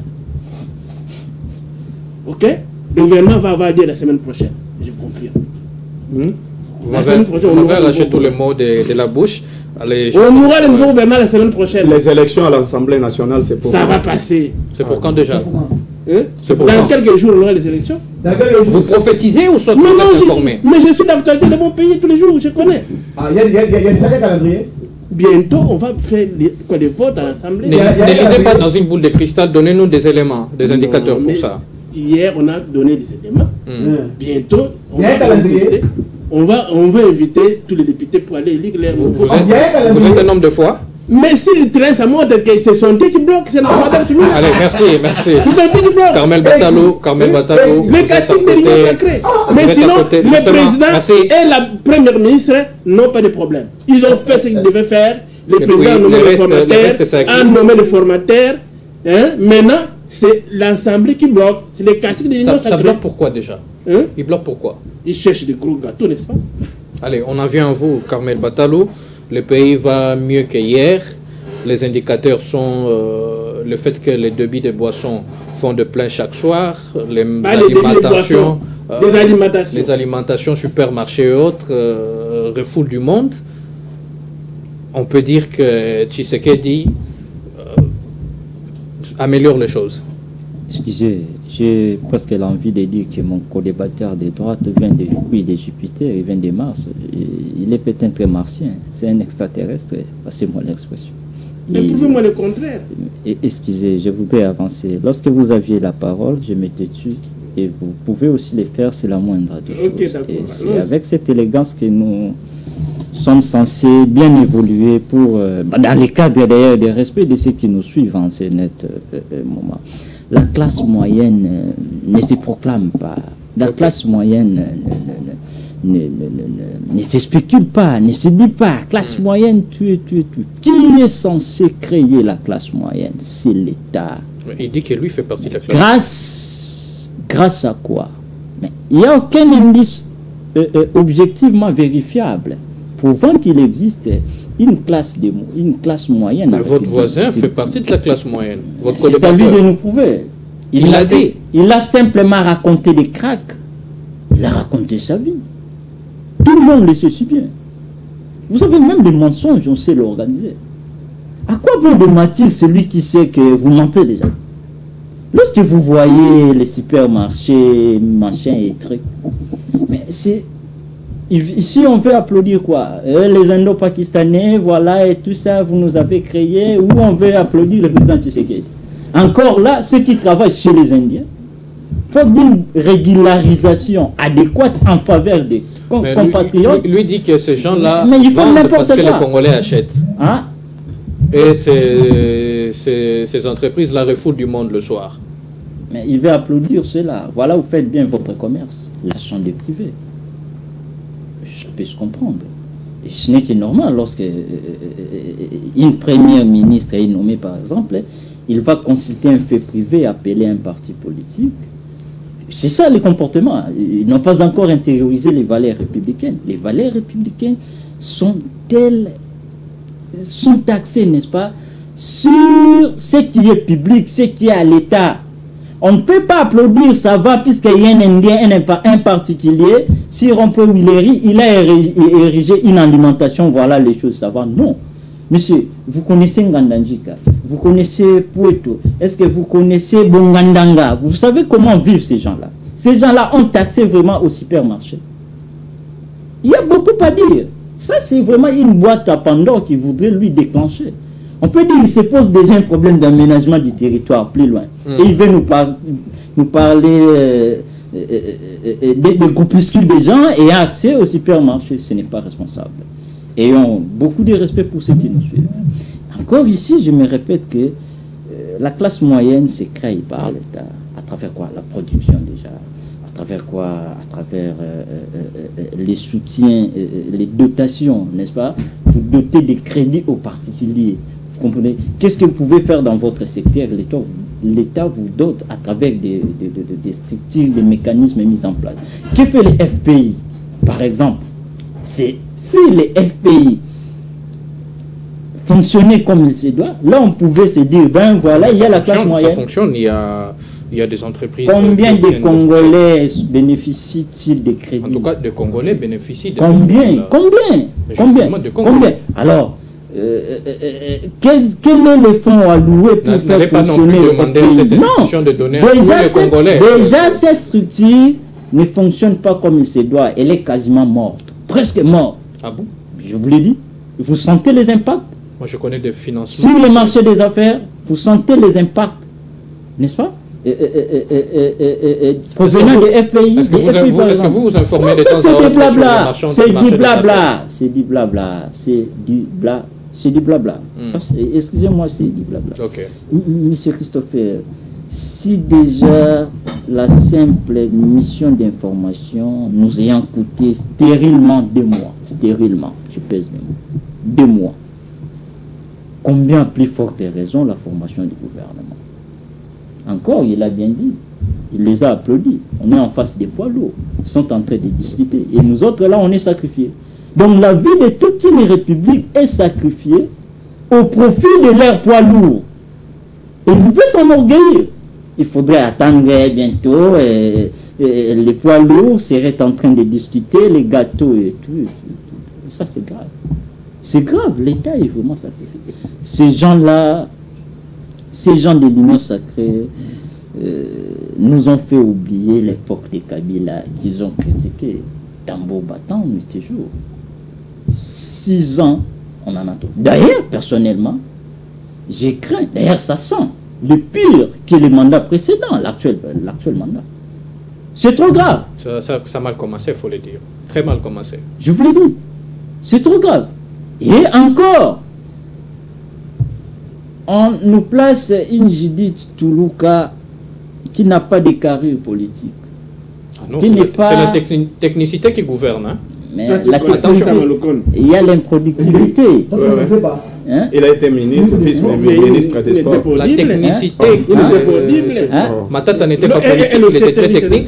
Ok? Le gouvernement va avoir lieu la semaine prochaine. Je confirme. Vous m'avez arraché tous les mots de la bouche. Allez, on aura le nouveau gouvernement la semaine prochaine. Les élections à l'Assemblée nationale, c'est pour... Ça va passer. C'est pour quand déjà? C'est pour dans quelques jours, on aura les élections. Vous prophétisez ou soit vous êtes informé? Mais je suis d'actualité de mon pays tous les jours, je connais. Ah, il y a déjà des calendriers. Bientôt, on va faire les votes à l'Assemblée. Ne lisez pas dans une boule de cristal, donnez-nous des éléments, des indicateurs pour ça. Hier, on a donné des éléments. Bientôt, on va inviter tous les députés pour aller élire les... Vous êtes un homme de foi? Mais si le train, ça montre que c'est son Dieu qui bloque, c'est notre madame Soumina. Allez, merci. C'est un Dieu qui bloque. Carmel Batalo. Le casting de l'Union sacrée. Mais sinon, le président et la première ministre n'ont pas de problème. Ils ont fait ce qu'ils devaient faire. Le président a nommé le formateur, a nommé le formateur. Maintenant, c'est l'Assemblée qui bloque. C'est le casting de l'Union sacrée. Ça bloque pourquoi déjà? Il bloque pourquoi? Ils cherchent des gros gâteaux, n'est-ce pas? Allez, on en vient à vous, Carmel Batalo. Le pays va mieux qu'hier. Les indicateurs sont le fait que les débits de boissons font de plein chaque soir. Les alimentations, supermarchés et autres refoulent du monde. On peut dire que Tshisekedi améliore les choses. Excusez, j'ai presque l'envie de dire que mon co-débatteur de droite vient de Jupiter, il vient de Mars. Il est peut-être martien, c'est un extraterrestre, passez-moi l'expression. Mais prouvez-moi le contraire. Excusez, je voudrais avancer. Lorsque vous aviez la parole, je m'étais tué. Et vous pouvez aussi le faire, c'est la moindre des choses. Et c'est avec cette élégance que nous sommes censés bien évoluer pour, dans les cadres d'ailleurs de respect de ceux qui nous suivent en ce net moment. La classe moyenne ne se proclame pas. La classe moyenne ne se spécule pas, ne se dit pas. Classe moyenne, tu. Qui est censé créer la classe moyenne? C'est l'État. Il dit que lui fait partie de la classe. Grâce à quoi? Mais il n'y a aucun indice objectivement vérifiable prouvant qu'il existe une classe moyenne. Mais votre voisin fait partie de la classe moyenne. C'est à lui de nous prouver. Il l'a dit. Il a simplement raconté des cracks. Il a raconté sa vie. Tout le monde le sait si bien. Vous avez même des mensonges, on sait l'organiser. À quoi bon de mentir celui qui sait que vous mentez déjà? Lorsque vous voyez les supermarchés, machin et trucs, mais c'est... Ici, on veut applaudir quoi? Les Indo-Pakistanais, voilà, et tout ça, vous nous avez créé. Ou on veut applaudir le président Tshisekedi? Encore là, ceux qui travaillent chez les Indiens, il faut une régularisation adéquate en faveur des compatriotes. Lui dit que ces gens-là vendent parce que les Congolais achètent. Hein? Et ces entreprises-là refoulent du monde le soir. Mais il veut applaudir cela. Voilà, vous faites bien votre commerce. La chambre des privés. Je peux se comprendre. Et ce n'est que normal lorsque une première ministre est nommée, par exemple, il va consulter un fait privé, appeler un parti politique. C'est ça le comportement. Ils n'ont pas encore intériorisé les valeurs républicaines. Les valeurs républicaines sont axées, n'est-ce pas, sur ce qui est public, ce qui est à l'État. On ne peut pas applaudir, ça va, puisqu'il y a un Indien, un particulier, si Rompo Willery, il a érigé une alimentation, voilà les choses, ça va. Non. Monsieur, vous connaissez Ngandanjika, vous connaissez Poueto, est-ce que vous connaissez Bongandanga? Vous savez comment vivent ces gens-là? Ces gens-là ont taxé vraiment au supermarché. Il y a beaucoup à dire. Ça, c'est vraiment une boîte à Pandore qui voudrait lui déclencher. On peut dire qu'il se pose déjà un problème d'aménagement du territoire plus loin. Et il veut nous parler des groupuscules des gens et accès au supermarché. Ce n'est pas responsable. Ayons beaucoup de respect pour ceux qui nous suivent. Encore ici, je me répète que la classe moyenne se crée par l'État. À travers quoi? La production déjà. À travers quoi? À travers les soutiens, les dotations, n'est-ce pas? vous dotez des crédits aux particuliers. Vous comprenez? Qu'est-ce que vous pouvez faire dans votre secteur? L'État vous dote à travers des structures, des mécanismes mis en place. Que fait les FPI, par exemple? Si les FPI fonctionnaient comme il se doit, là on pouvait se dire, ben voilà, il y a la classe moyenne. Ça fonctionne, il y a des entreprises... Combien de Congolais bénéficient-ils des crédits? En tout cas, de Congolais bénéficient de Combien? Alors, quel est le fonds alloué pour faire fonctionner les FPI? Non, de donner déjà cette structure ne fonctionne pas comme il se doit. Elle est quasiment morte, presque morte. Ah bon? Je vous l'ai dit. Vous sentez les impacts? Moi, je connais des financements. Sur le marché des affaires, vous sentez les impacts, n'est-ce pas? Provenant des FPI. Est-ce que vous vous informez de c'est du blabla. C'est du blabla. C'est du blabla. C'est du blabla. C'est du blabla. Excusez-moi, c'est du blabla. Ok. Monsieur Christopher, si déjà la simple mission d'information nous ayant coûté stérilement 2 mois, stérilement, je pèse mes mots, 2 mois, combien plus forte raison la formation du gouvernement? Encore, il a bien dit, il les a applaudis. On est en face des poids lourds, ils sont en train de discuter. Et nous autres, là, on est sacrifiés. Donc la vie de toute une république est sacrifiée au profit de leurs poids lourds. Et vous pouvez s'enorgueillir. Il faudrait attendre bientôt, les poids lourds seraient en train de discuter, les gâteaux et tout. Ça, c'est grave. C'est grave, l'État est vraiment sacrifié. Ces gens-là, ces gens de l'Union sacrée nous ont fait oublier l'époque des Kabila qu'ils ont critiqué. Tambour battant, nuit et jour. 6 ans, on en a tout. D'ailleurs, personnellement, j'ai craint, d'ailleurs ça sent, le pire que le mandat précédent, l'actuel mandat. C'est trop grave. Ça a mal commencé, il faut le dire. Très mal commencé. Je vous l'ai dit. C'est trop grave. Et encore, on nous place une Judith Toulouka qui n'a pas de carrière politique. Ah non, c'est la technicité qui gouverne. Hein? Mais la technicité, il y a l'improductivité. Hein? Il a été ministre, vice-ministre des Sports. La technicité. Matata n'était pas politique, il était très technique.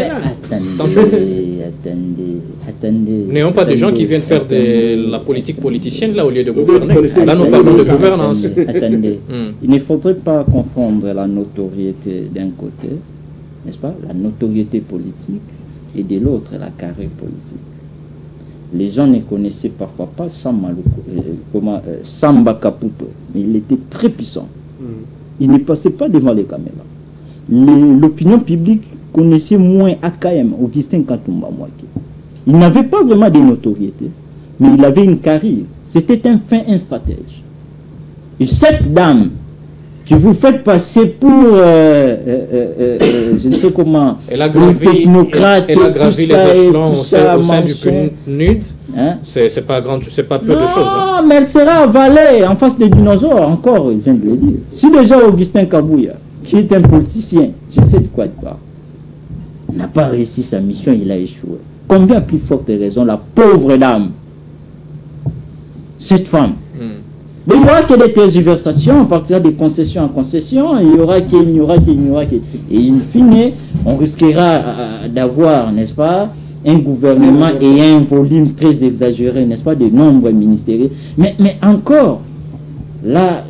Attendez. Nous n'avons pas des gens qui viennent faire de la politique politicienne là au lieu de gouverner. Là, nous parlons de gouvernance. Attendez. Il ne faudrait pas confondre la notoriété d'un côté, n'est-ce pas, la notoriété politique, et de l'autre la carrière politique. Les gens ne connaissaient parfois pas Samba Kaputo, mais il était très puissant. Il ne passait pas devant les caméras. L'opinion publique connaissait moins AKM, Augustin Katumba Mwake. Il n'avait pas vraiment de notoriété, mais il avait une carrière. C'était un stratège. Et cette dame que vous faites passer pour, je ne sais comment, une technocrate, elle a gravi les échelons au sein du PNUD. Hein? C'est pas peu de choses. Non, mais elle sera avalée en face des dinosaures, encore, il vient de le dire. Si déjà Augustin Kabouya, qui est un politicien, je sais de quoi il parle, n'a pas réussi sa mission, il a échoué. Combien plus forte raison la pauvre dame, cette femme. Mais il n'y aura que des tergiversations, on partira de concession en concession, il y aura que. Et in fine, on risquera d'avoir, n'est-ce pas, un gouvernement et un volume très exagéré, n'est-ce pas, de nombres ministériels. Mais encore, la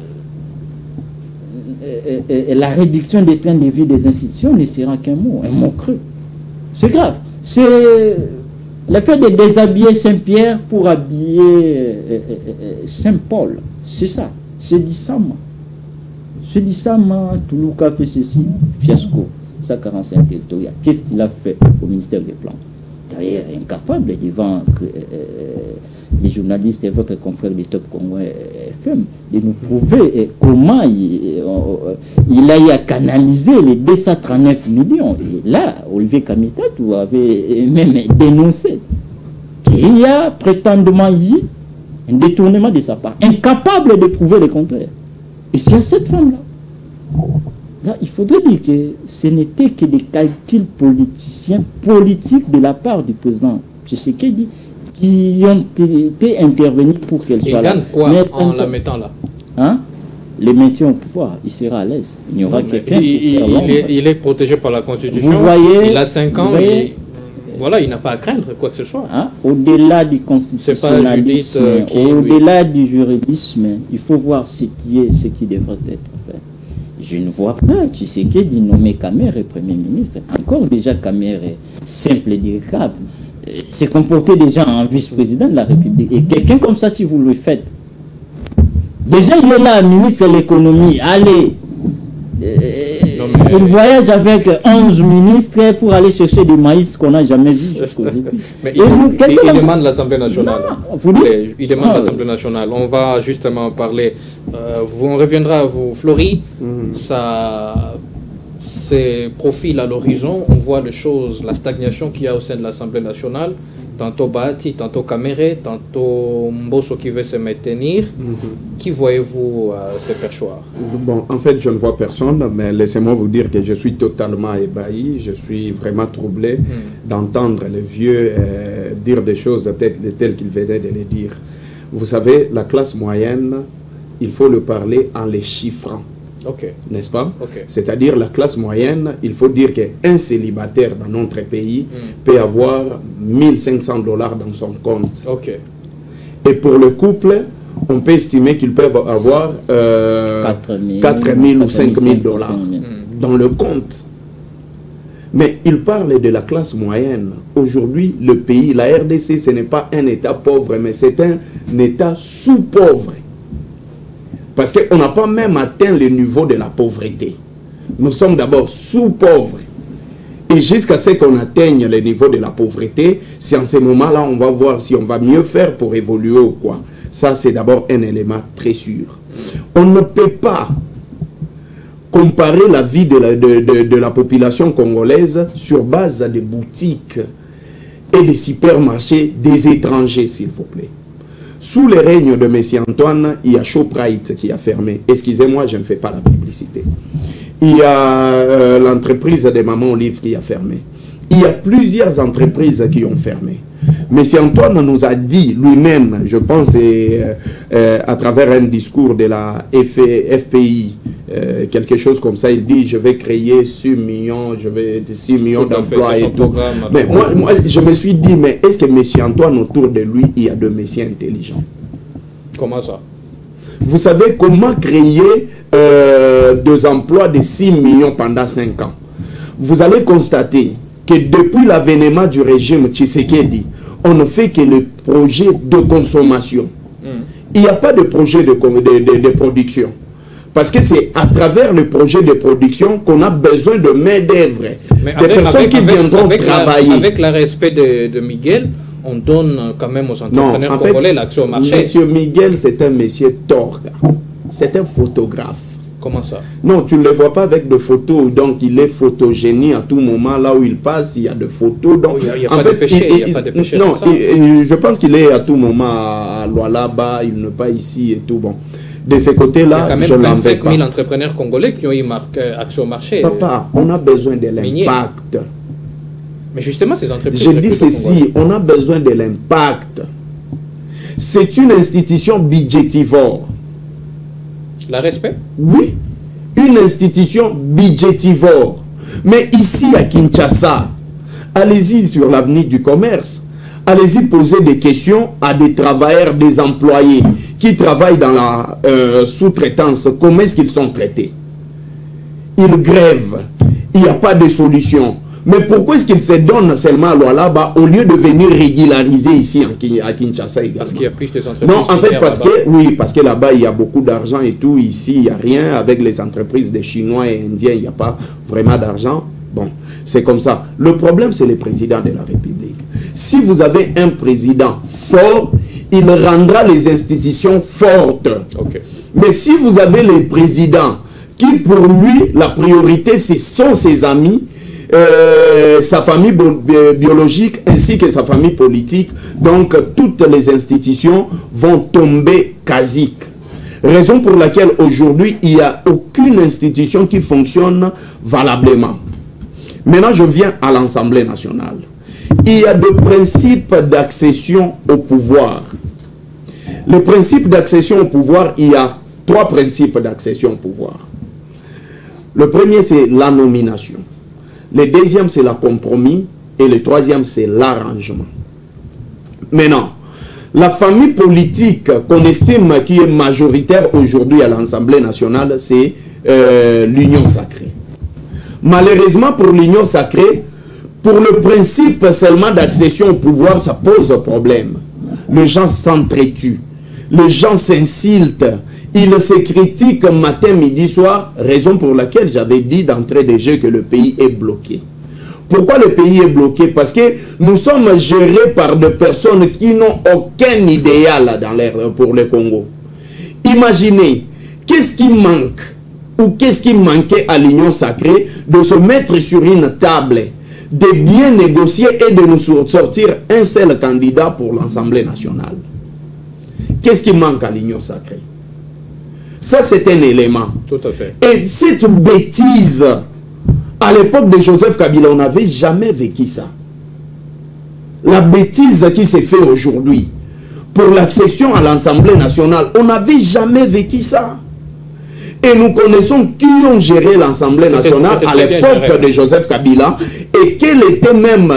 réduction des trains de vie des institutions ne sera qu'un mot creux. C'est grave. C'est le fait de déshabiller Saint-Pierre pour habiller Saint-Paul. C'est ça. C'est du Sama. C'est du Sama. Toulouka fait ceci. Fiasco. Sa carence territoriale. Qu'est-ce qu'il a fait au ministère des Plans? D'ailleurs, incapable devant les journalistes et votre confrère du Top Congo FM de nous prouver comment il a eu à canaliser les 239 millions. Et là, Olivier Kamitatou avait même dénoncé qu'il y a prétendument eu un détournement de sa part, incapable de prouver le contraire. Et c'est à cette femme-là. Là, il faudrait dire que ce n'était que des calculs politiques de la part du président Tshisekedi qui ont été intervenus pour qu'elle soit là. Il gagne quoi en la mettant là? Hein? Les maintien au pouvoir, il sera à l'aise. Il y aura quelqu'un il est protégé par la Constitution. Vous voyez, il a 5 ans. Voilà, il n'a pas à craindre quoi que ce soit. Hein? Au-delà du constitutionnalisme, au-delà du juridisme, il faut voir ce qui devrait être fait. Je ne vois pas Tshisekedi nommer Kamerhe Premier ministre. Encore déjà Kamerhe est simple et délicable. C'est comporter déjà en vice-président de la République. Et quelqu'un comme ça, si vous le faites, déjà il est là, ministre de l'économie, allez. Il voyage avec 11 ministres pour aller chercher du maïs qu'on n'a jamais vu jusqu'aujourd'hui. Mais il demande l'Assemblée nationale. Il demande l'Assemblée nationale. On va justement parler. On reviendra à vous, Flory. Ça se profile à l'horizon. On voit les choses, la stagnation qu'il y a au sein de l'Assemblée nationale. Tantôt Bahati, tantôt Kamerhe, tantôt Mbosso qui veut se maintenir. Qui voyez-vous ce perchoir? Bon, en fait, je ne vois personne, mais laissez-moi vous dire que je suis totalement ébahi. Je suis vraiment troublé d'entendre les vieux dire des choses telles qu'ils venaient de les dire. Vous savez, la classe moyenne, il faut le parler en les chiffrant. N'est-ce pas? C'est-à-dire la classe moyenne, il faut dire qu'un célibataire dans notre pays peut avoir 1500 $ dans son compte. Et pour le couple, on peut estimer qu'ils peuvent avoir 4 000 ou 5 000 $ dans le compte. Mais il parle de la classe moyenne. Aujourd'hui, le pays, la RDC, ce n'est pas un État pauvre, mais c'est un État sous-pauvre. Parce qu'on n'a pas même atteint le niveau de la pauvreté. Nous sommes d'abord sous-pauvres. Et jusqu'à ce qu'on atteigne le niveau de la pauvreté, c'est en ce moment-là on va voir si on va mieux faire pour évoluer ou quoi. Ça, c'est d'abord un élément très sûr. On ne peut pas comparer la vie de la population congolaise sur base des boutiques et des supermarchés des étrangers, s'il vous plaît. Sous le règne de M. Antoine, il y a Shoprite qui a fermé. Excusez-moi, je ne fais pas la publicité. Il y a l'entreprise de Maman Olive qui a fermé. Il y a plusieurs entreprises qui ont fermé. M. Antoine nous a dit lui-même, je pense à travers un discours de la FPI, quelque chose comme ça, il dit je vais créer 6 millions d'emplois et tout. Mais moi, je me suis dit, mais est-ce que M. Antoine autour de lui, il y a de messieurs intelligents? Comment ça? Vous savez comment créer 2 emplois de 6 millions pendant 5 ans? Vous allez constater que depuis l'avènement du régime Tshisekedi, on ne fait que le projet de consommation. Il n'y a pas de projet de production. Parce que c'est à travers le projet de production qu'on a besoin de main-d'œuvre. Des personnes qui viendront travailler. Avec le respect de Miguel, on donne quand même aux entrepreneurs congolais l'accès au marché. Monsieur Miguel, c'est un monsieur torga. C'est un photographe. Comment ça? Non, tu ne le vois pas avec de photos. Donc, il est photogénie à tout moment. Là où il passe, il y a de photos. Donc, il n'y a, pas de péché. Il n'y a pas de péché. Non, je pense qu'il est à tout moment à Lualaba. Il n'est pas ici et tout. Bon. De ce côté-là, je ne l'en veux pas. Il y a quand même 25 000 entrepreneurs congolais qui ont eu accès au marché. Papa, on a besoin de l'impact. Mais justement, ces entreprises... Je dis ceci, on a besoin de l'impact. C'est une institution budgétivore. La respect? Oui, une institution budgétivore. Mais ici à Kinshasa, allez-y sur l'avenue du commerce. Allez-y poser des questions à des travailleurs, des employés qui travaillent dans la sous-traitance. Comment est-ce qu'ils sont traités? Ils grèvent. Il n'y a pas de solution. Mais pourquoi est-ce qu'ils se donnent seulement à Lualaba au lieu de venir régulariser ici à Kinshasa également? Parce qu'il y a plus de entreprises. Non, en fait, parce que là-bas, il y a beaucoup d'argent et tout. Ici, il n'y a rien. Avec les entreprises des Chinois et Indiens, il n'y a pas vraiment d'argent. Bon, c'est comme ça. Le problème, c'est le président de la République. Si vous avez un président fort, il rendra les institutions fortes. Mais si vous avez les présidents qui, pour lui, la priorité, ce sont ses amis, sa famille biologique ainsi que sa famille politique, donc toutes les institutions vont tomber casiques. Raison pour laquelle aujourd'hui il n'y a aucune institution qui fonctionne valablement. Maintenant je viens à l'Assemblée nationale. il y a deux principes d'accession au pouvoir. Le principe d'accession au pouvoir, il y a 3 principes d'accession au pouvoir. Le premier, c'est la nomination. Le deuxième, c'est le compromis. Et le troisième, c'est l'arrangement. Maintenant, la famille politique qu'on estime qui est majoritaire aujourd'hui à l'Assemblée nationale, c'est l'Union sacrée. Malheureusement, pour l'Union sacrée, pour le principe seulement d'accession au pouvoir, ça pose problème. Les gens s'entretuent. Les gens s'insultent. Ils se critiquent matin, midi, soir. Raison pour laquelle j'avais dit d'entrée de jeu que le pays est bloqué. Pourquoi le pays est bloqué? Parce que nous sommes gérés par des personnes qui n'ont aucun idéal pour le Congo. Imaginez, qu'est-ce qui manque ou qu'est-ce qui manquait à l'Union sacrée de se mettre sur une table, de bien négocier et de nous sortir un seul candidat pour l'Assemblée nationale? Qu'est-ce qui manque à l'Union sacrée? Ça, c'est un élément. Tout à fait. Et cette bêtise, à l'époque de Joseph Kabila, on n'avait jamais vécu ça. La bêtise qui s'est faite aujourd'hui pour l'accession à l'Assemblée nationale, on n'avait jamais vécu ça. Et nous connaissons qui ont géré l'Assemblée nationale à l'époque de Joseph Kabila et quels étaient même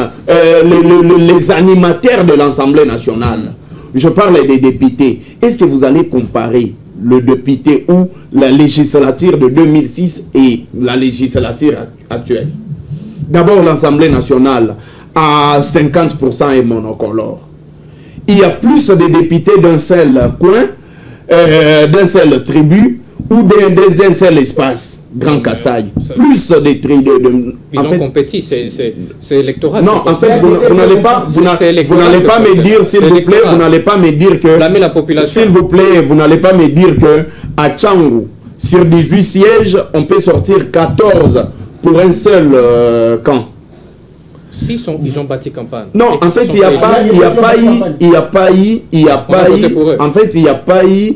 les animateurs de l'Assemblée nationale. Je parle des députés. Est-ce que vous allez comparer le député ou la législature de 2006 et la législature actuelle? D'abord, l'Assemblée nationale à 50% est monocolore. Il y a plus de députés d'un seul coin, d'un seul tribu ou d'un seul espace, Grand Kassai. Plus de tribus. Ils ont compétit, c'est électoral. Non, en fait, vous n'allez pas me dire, s'il vous plaît, vous n'allez pas me dire que, s'il vous plaît, vous n'allez pas me dire que à Tchangou, sur 18 sièges, on peut sortir 14 pour un seul camp. Ils ont bâti campagne. Non, en fait, il n'y a pas eu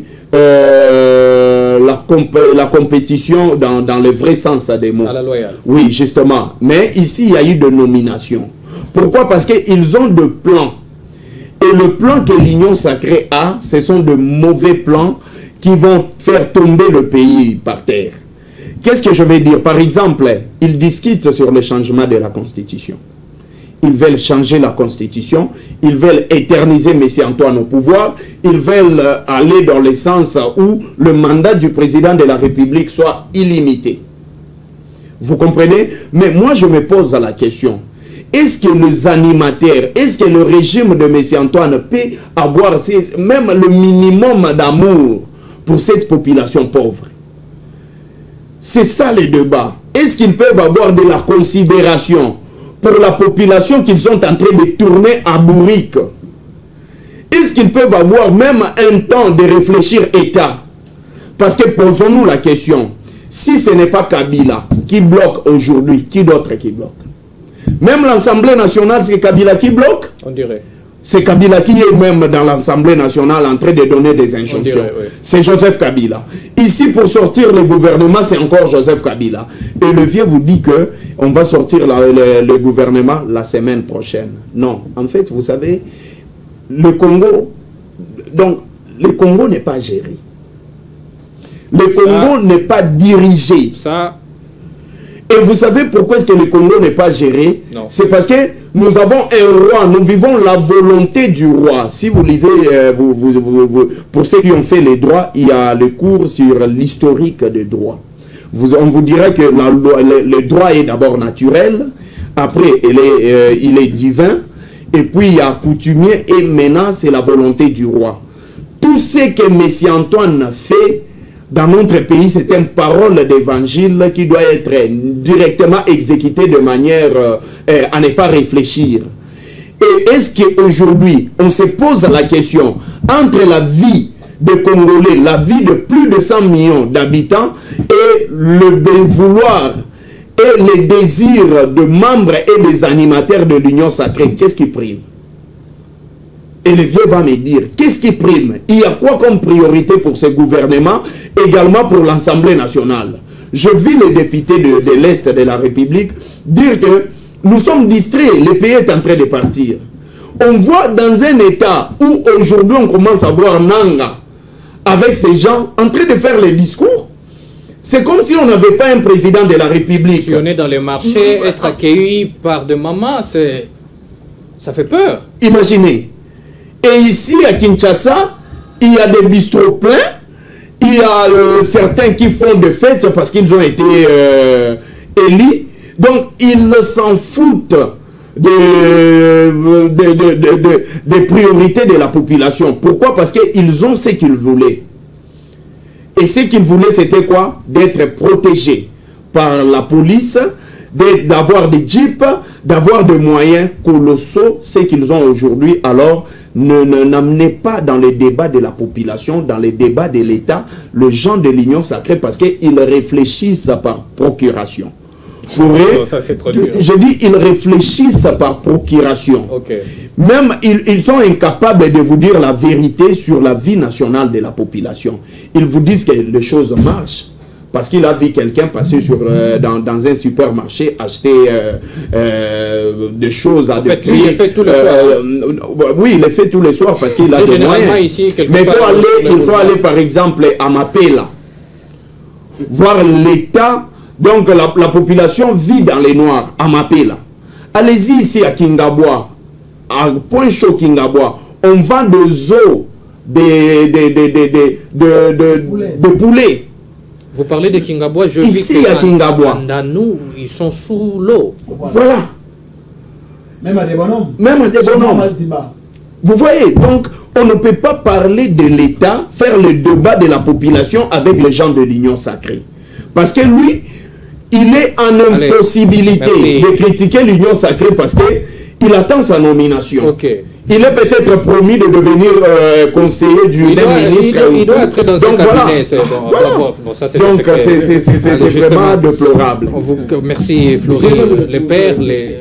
la compétition dans le vrai sens des mots. À la loyale. Oui, justement. Mais ici, il y a eu de nominations. Pourquoi? Parce qu'ils ont de plans. Et le plan que l'Union sacrée a, ce sont de mauvais plans qui vont faire tomber le pays par terre. Qu'est-ce que je vais dire? Par exemple, ils discutent sur le changement de la Constitution. Ils veulent changer la Constitution, ils veulent éterniser M. Antoine au pouvoir, ils veulent aller dans le sens où le mandat du président de la République soit illimité. Vous comprenez? Mais moi, je me pose la question. Est-ce que les animateurs, est-ce que le régime de M. Antoine peut avoir même le minimum d'amour pour cette population pauvre? C'est ça le débat. Est-ce qu'ils peuvent avoir de la considération pour la population qu'ils sont en train de tourner à bourrique? Est-ce qu'ils peuvent avoir même un temps de réfléchir État? Parce que posons-nous la question, si ce n'est pas Kabila qui bloque aujourd'hui, qui d'autre qui bloque? Même l'Assemblée nationale, c'est Kabila qui bloque? On dirait. C'est Kabila qui est même dans l'Assemblée nationale en train de donner des injonctions. Dirait, oui. C'est Joseph Kabila. Ici, pour sortir le gouvernement, c'est encore Joseph Kabila. Et le vieux vous dit que on va sortir le gouvernement la semaine prochaine. Non, en fait, vous savez, le Congo, donc, le Congo n'est pas géré. Le Congo n'est pas dirigé. Ça. Et vous savez pourquoi est-ce que le Congo n'est pas géré? C'est parce que nous avons un roi, nous vivons la volonté du roi. Si vous lisez, pour ceux qui ont fait les droits, il y a le cours sur l'historique des droits. On vous dira que le droit est d'abord naturel, après il est divin, et puis il y a coutumier, et maintenant c'est la volonté du roi. Tout ce que M. Antoine fait dans notre pays, c'est une parole d'évangile qui doit être directement exécutée de manière à ne pas réfléchir. Et est-ce qu'aujourd'hui, on se pose la question entre la vie des Congolais, la vie de plus de 100 millions d'habitants et le vouloir et les désirs de membres et des animateurs de l'Union sacrée, qu'est-ce qui prime? Et le vieux va me dire, qu'est-ce qui prime? Il y a quoi comme priorité pour ce gouvernement, également pour l'Assemblée nationale? Je vis les députés de l'Est de la République dire que nous sommes distraits, le pays est en train de partir. On voit dans un état où aujourd'hui on commence à voir Nanga avec ces gens en train de faire les discours. C'est comme si on n'avait pas un président de la République. Si on est dans les marchés, être accueilli par des mamans, ça fait peur. Imaginez. Et ici à Kinshasa, il y a des bistrots pleins. Il y a certains qui font des fêtes parce qu'ils ont été élus. Donc ils s'en foutent des priorités de la population. Pourquoi? Parce qu'ils ont ce qu'ils voulaient. Et ce qu'ils voulaient, c'était quoi? D'être protégés par la police, d'avoir des jeeps, d'avoir des moyens colossaux, ce qu'ils ont aujourd'hui. Alors, n'amenez pas dans les débats de la population, dans les débats de l'État, le gens de l'Union sacrée, parce qu'ils réfléchissent par procuration. Ça, c'est trop dur. Je dis, ils réfléchissent par procuration. Okay. Même, ils sont incapables de vous dire la vérité sur la vie nationale de la population. Ils vous disent que les choses marchent. Parce qu'il a vu quelqu'un passer dans un supermarché, acheter des choses à des prix. Lui, il fait tous les soirs. Oui, il le fait tous les soirs parce qu'il a des moyens. Ici, mais il faut aller, par exemple, à Mapela, voir l'état. Donc, la population vit dans les noirs, à Mapela. Allez-y ici à Kingabwa, à Point Chaud Kingabwa. On vend des os, de poulets. Vous parlez de Kingabwa, je ici vis que à Kingabwa. Nous, ils sont sous l'eau. Voilà. Même à des bonhommes. Même à des bonhommes. Vous voyez, donc on ne peut pas parler de l'État, faire le débat de la population avec les gens de l'Union sacrée. Parce que lui, il est en impossibilité de critiquer l'Union sacrée parce qu'il attend sa nomination. Okay. Il est peut-être promis de devenir conseiller du ministre. Il doit être dans un cabinet. Donc c'est vraiment déplorable. Merci Florie. Les pères,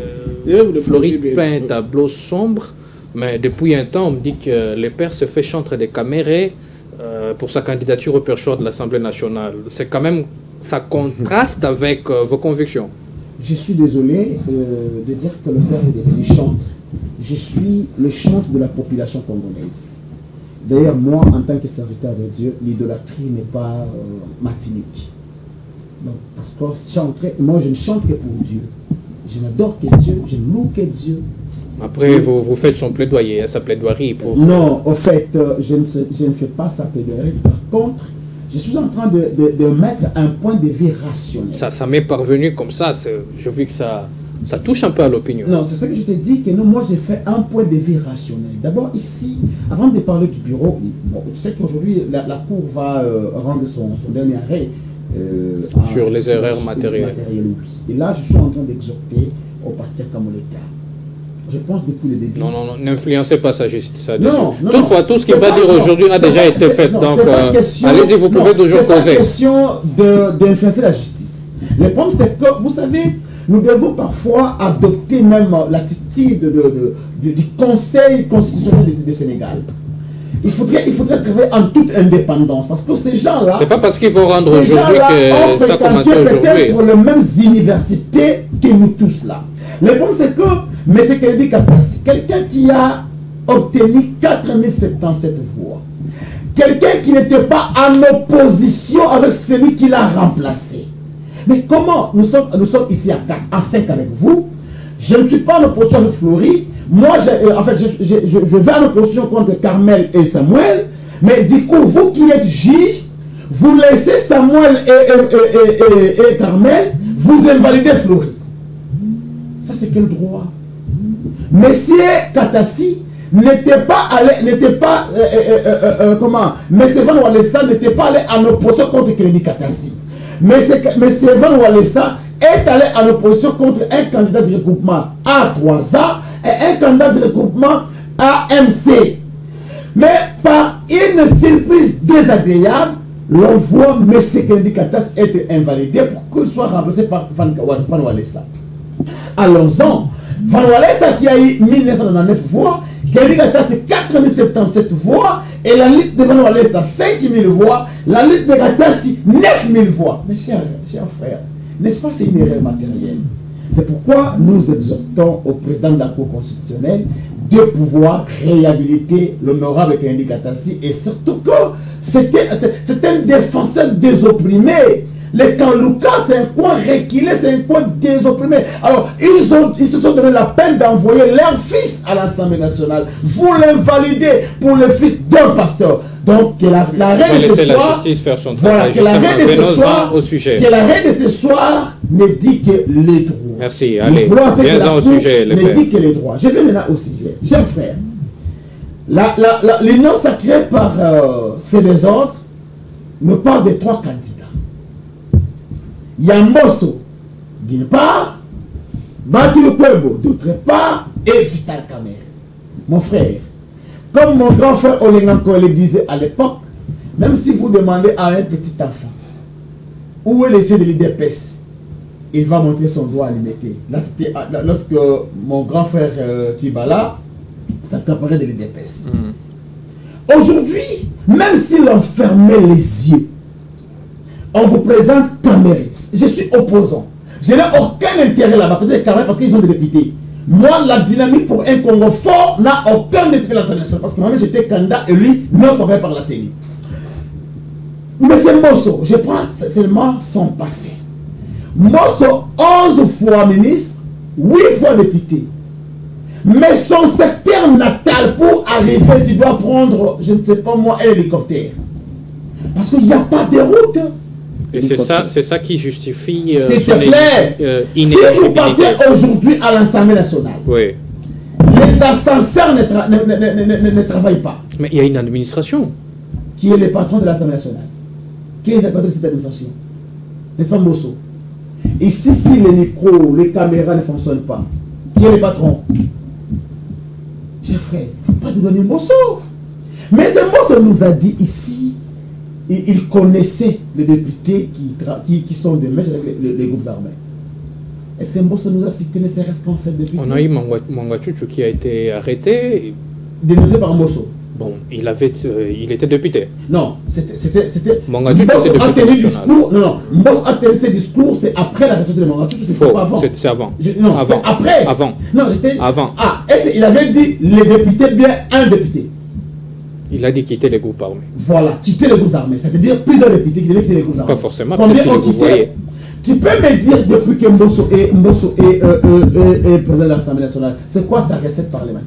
Florie peint un tableau sombre, mais depuis un temps on me dit que les pères se fait chanter des camérés pour sa candidature au perchoir de l'Assemblée nationale. C'est quand même, ça contraste avec vos convictions. Je suis désolé de dire que le père est devenu chantre. Je suis le chantre de la population congolaise. D'ailleurs, moi, en tant que serviteur de Dieu, l'idolâtrie n'est pas matinique. Donc, parce que moi, je ne chante que pour Dieu. Je n'adore que Dieu, je ne loue que Dieu. Après, vous faites son plaidoyer, sa plaidoirie pour... Non, au fait, je ne fais pas sa plaidoirie. Par contre, je suis en train de mettre un point de vue rationnel. Ça m'est parvenu comme ça. Je vis que ça touche un peu à l'opinion. Non, c'est ça que je te dis, que non, moi j'ai fait un point de vue rationnel. D'abord ici, avant de parler du bureau, bon, tu sais qu'aujourd'hui la Cour va rendre son dernier arrêt sur les erreurs matérielles. Oui. Et là, je suis en train d'exhorter au pasteur Kamoleka. Je pense depuis le début. Non, n'influencez pas sa justice. Toutefois, tout ce qu'il va dire aujourd'hui a déjà été fait. Donc, allez-y, vous pouvez toujours causer. C'est pas question d'influencer la justice. Le problème, c'est que, vous savez, nous devons parfois adopter même l'attitude du Conseil constitutionnel du Sénégal. Il faudrait travailler en toute indépendance parce que ces gens-là... C'est pas parce qu'ils vont rendre aujourd'hui que ça commence aujourd'hui. Peut-être les mêmes universités que nous tous là. Le problème c'est que M. Kennedy Katasi, quelqu'un qui a obtenu 4077 voix, quelqu'un qui n'était pas en opposition avec celui qui l'a remplacé. Mais comment nous sommes ici à 4, à 5 avec vous? Je ne suis pas en opposition avec Florie. Moi, en fait, je vais en opposition contre Carmel et Samuel. Mais du coup, vous qui êtes juge, vous laissez Samuel et Carmel, vous invalidez Florie. Ça, c'est quel droit? Monsieur Katasi n'était pas Monsieur Van Walesa n'était pas allé en opposition contre Kennedy Katasi. Mais Van Walesa est allé en opposition contre un candidat du regroupement A3A et un candidat du regroupement AMC. Mais par une surprise désagréable, l'on voit M. Kennedy Katasi être invalidé pour qu'il soit remplacé par Van Walesa. Allons-en. Van Walesa qui a eu 1999 voix, Kennedy Katasi 4077 voix, et la liste de Van Walesa 5000 voix, la liste de Katasi 9000 voix. Mes chers frères, n'est-ce pas c'est une erreur matérielle? C'est pourquoi nous exhortons au président de la Cour constitutionnelle de pouvoir réhabiliter l'honorable Kennedy Katassi, et surtout que c'est un défenseur des opprimés. Les Kanlouka, c'est un coin reculé, c'est un coin des opprimés. Alors, ils se sont donné la peine d'envoyer leur fils à l'Assemblée nationale. Vous l'invalidez pour le fils d'un pasteur. Donc, que la reine de ce soir, voilà, que la reine de ce soir, que la reine de ce soir ne dit que les droits. Merci, allez, viens au sujet. Ne dit que les droits. Je vais maintenant au sujet. Chers frères, l'union sacrée par ces désordres me parle de 3 candidats. Yamboso, d'une part, Bati Lukwebo, d'autre part, et Vital Kamerhe. Mon frère, comme mon grand frère Olenganko le disait à l'époque, même si vous demandez à un petit enfant où est l'essai de l'IDPS, il va montrer son doigt à l'imiter. Là, c'était lorsque mon grand frère Tibala s'accaparait de l'IDPS. Aujourd'hui, même s'il enfermait les yeux, on vous présente Kamerhe. Je suis opposant. Je n'ai aucun intérêt là-bas, parce qu'ils ont des députés. Moi, la dynamique pour un Congo fort n'a aucun député à l'international. Parce que moi-même, j'étais candidat élu non progrès par la CENI. Mais c'est Mosso. Je prends seulement son passé. Mosso, 11 fois ministre, 8 fois député. Mais son secteur natal, pour arriver, tu dois prendre, je ne sais pas moi, un hélicoptère. Parce qu'il n'y a pas de route. Et c'est ça qui justifie s'il te plaît, si vous partez aujourd'hui à l'Assemblée nationale, oui, les ascenseurs ne travaillent pas. Mais il y a une administration. Qui est le patron de l'Assemblée nationale? Qui est le patron de cette administration? N'est-ce pas Mosso? Ici, si les micros, les caméras ne fonctionnent pas, qui est le patron? Chers frères, il ne faut pas donner Mosso. Mais ce Mosso nous a dit ici, il connaissait les députés qui sont de mèche avec les groupes armés. Est-ce que Mbosso nous a cité ses responsables députés? On a eu Mangwachuchu qui a été arrêté. Dénoncé par Mbosso. Bon, il était député. Non, c'était Mangwachuchu était député discours. Non, Mbosso a tenu ses discours, c'est après la réception de Mangwachuchu, c'est pas avant. C'est avant. Non, c'est après. Avant. Non, c'était avant. Ah, est-ce qu'il avait dit les députés, bien un député? Il a dit quitter les groupes armés. Voilà, quitter les groupes armés. C'est-à-dire plusieurs députés qui devaient quitter les groupes armés. Pas forcément. Combien ont quitté? Tu peux me dire depuis que Mbosso est président de l'Assemblée nationale, c'est quoi sa recette parlementaire?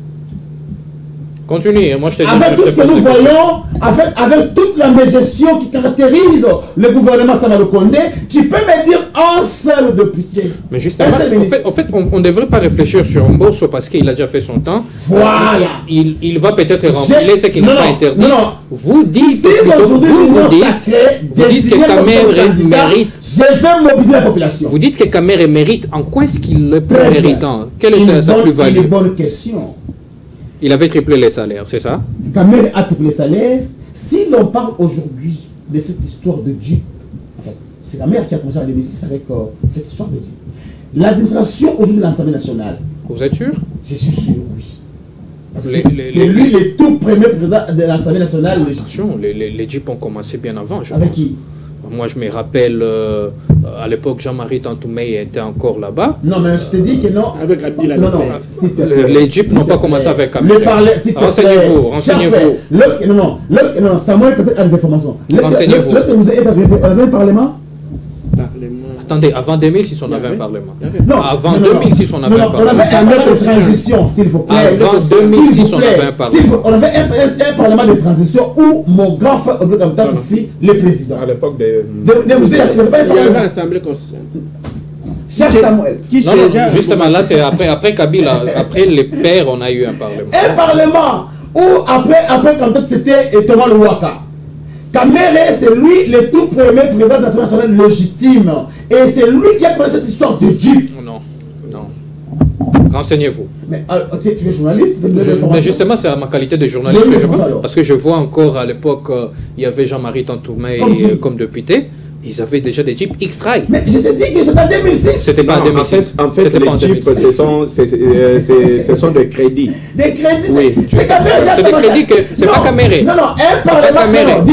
Continue, moi je te dis. Avec tout ce que nous voyons, avec toute la mégestion qui caractérise le gouvernement Sama Lukonde, tu peux me dire un seul député. Mais justement, en fait, on ne devrait pas réfléchir sur Mbosso parce qu'il a déjà fait son temps. Voilà. Il va peut-être remplir ce qui n'est pas interdit. Non. Vous dites que Kamerhe mérite. Je vais mobiliser la population. Vous dites que Kamerhe mérite. En quoi est-ce qu'il est plus méritant? Quelle est sa plus-value? Une bonne question. Il avait triplé les salaires, c'est ça? Kamerhe a triplé les salaires. Si l'on parle aujourd'hui de cette histoire de Dieu, en fait, c'est Kamerhe qui a commencé en 2006 avec cette histoire de Dieu. L'administration aujourd'hui de l'Assemblée nationale. Vous êtes sûr? Je suis sûr, oui. C'est lui le tout premier président de l'Assemblée nationale. Attention, les Jeeps ont commencé bien avant. Avec qui? Moi, je me rappelle, à l'époque, Jean-Marie Tantoumé était encore là-bas. Non, mais je te dis que non. Avec Abdil non, les Jeeps n'ont pas commencé avec Kamerhe. Renseignez-vous. Non, Samuel peut-être a des informations. Renseignez-vous. Lorsque vous êtes arrivé au Parlement. Attendez, avant 2006, on avait un Parlement. Non, avant 2006, on avait un Parlement. On avait un Parlement de transition, s'il vous plaît. Avant 2006, on avait un Parlement. On avait un Parlement de transition où mon grand frère Odou Kamta fit le président. À l'époque de... Il y avait l'Assemblée constituante. Cher Samuel. Justement, là, c'est après Kabila, après les pères, on a eu un Parlement. Un Parlement où après Kamta, c'était Thomas Louaka. Kamerhe, c'est lui le tout premier président de l'Assemblée nationale légitime. Et c'est lui qui a commencé cette histoire de Dieu. Non. Renseignez-vous. Mais tu es journaliste? Mais justement, c'est à ma qualité de journaliste que je vois. Parce que je vois encore à l'époque, il y avait Jean-Marie Tantoumé comme député. Ils avaient déjà des Jeeps X-Trail. Mais je te dis que c'était en 2006. C'était pas en 2006. En fait, les Jeeps, ce sont des crédits. Des crédits? Oui. C'est Kamerhe. C'est des crédits que... C'est pas Kamerhe. Non, un Parlement. Dis-moi.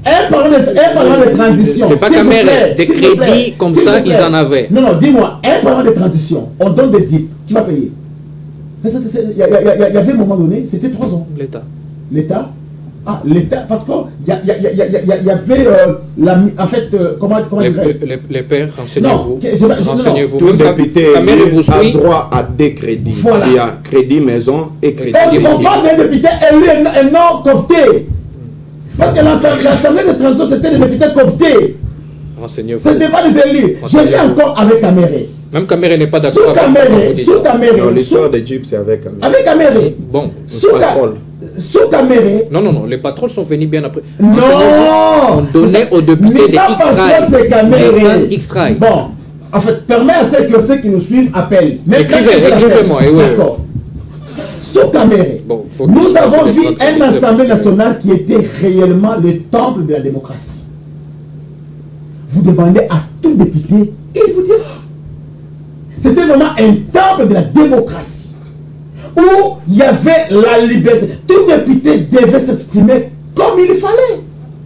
Un parent de transition. C'est pas Caméré. Des crédits comme ça, ils en avaient. Non, non, dis-moi, un parent de transition, on donne des DIP, qui va payer? Il y avait un moment donné, c'était 3 ans. L'État. L'État? Ah, l'État, parce qu'il y avait, en fait, comment dirais-je? Les pères, renseignez-vous. Renseignez-vous. Tout député a droit à des crédits. Voilà. Il y a crédit maison et crédit. On parle d'un député élu et non coopté. Parce que l'Assemblée de transition, c'était des députés cooptés. Renseignez-vous. Ce n'était pas des élus. Je vis encore avec Caméré. Même Caméré n'est pas d'accord. Sous Caméré. L'histoire de Jeep, c'est avec Caméré. Avec Caméré. Bon. Sous Caméré. Non, les patrons sont venus bien après. Non. On donnait aux députés des X-Ray. Bon, en fait, permet à ceux qui nous suivent appellent. Écrivez-moi. D'accord. Sous Caméré, nous avons vu une Assemblée nationale qui était réellement le temple de la démocratie. Vous demandez à tout député, il vous dira. C'était vraiment un temple de la démocratie. Où il y avait la liberté. Tout député devait s'exprimer comme il fallait.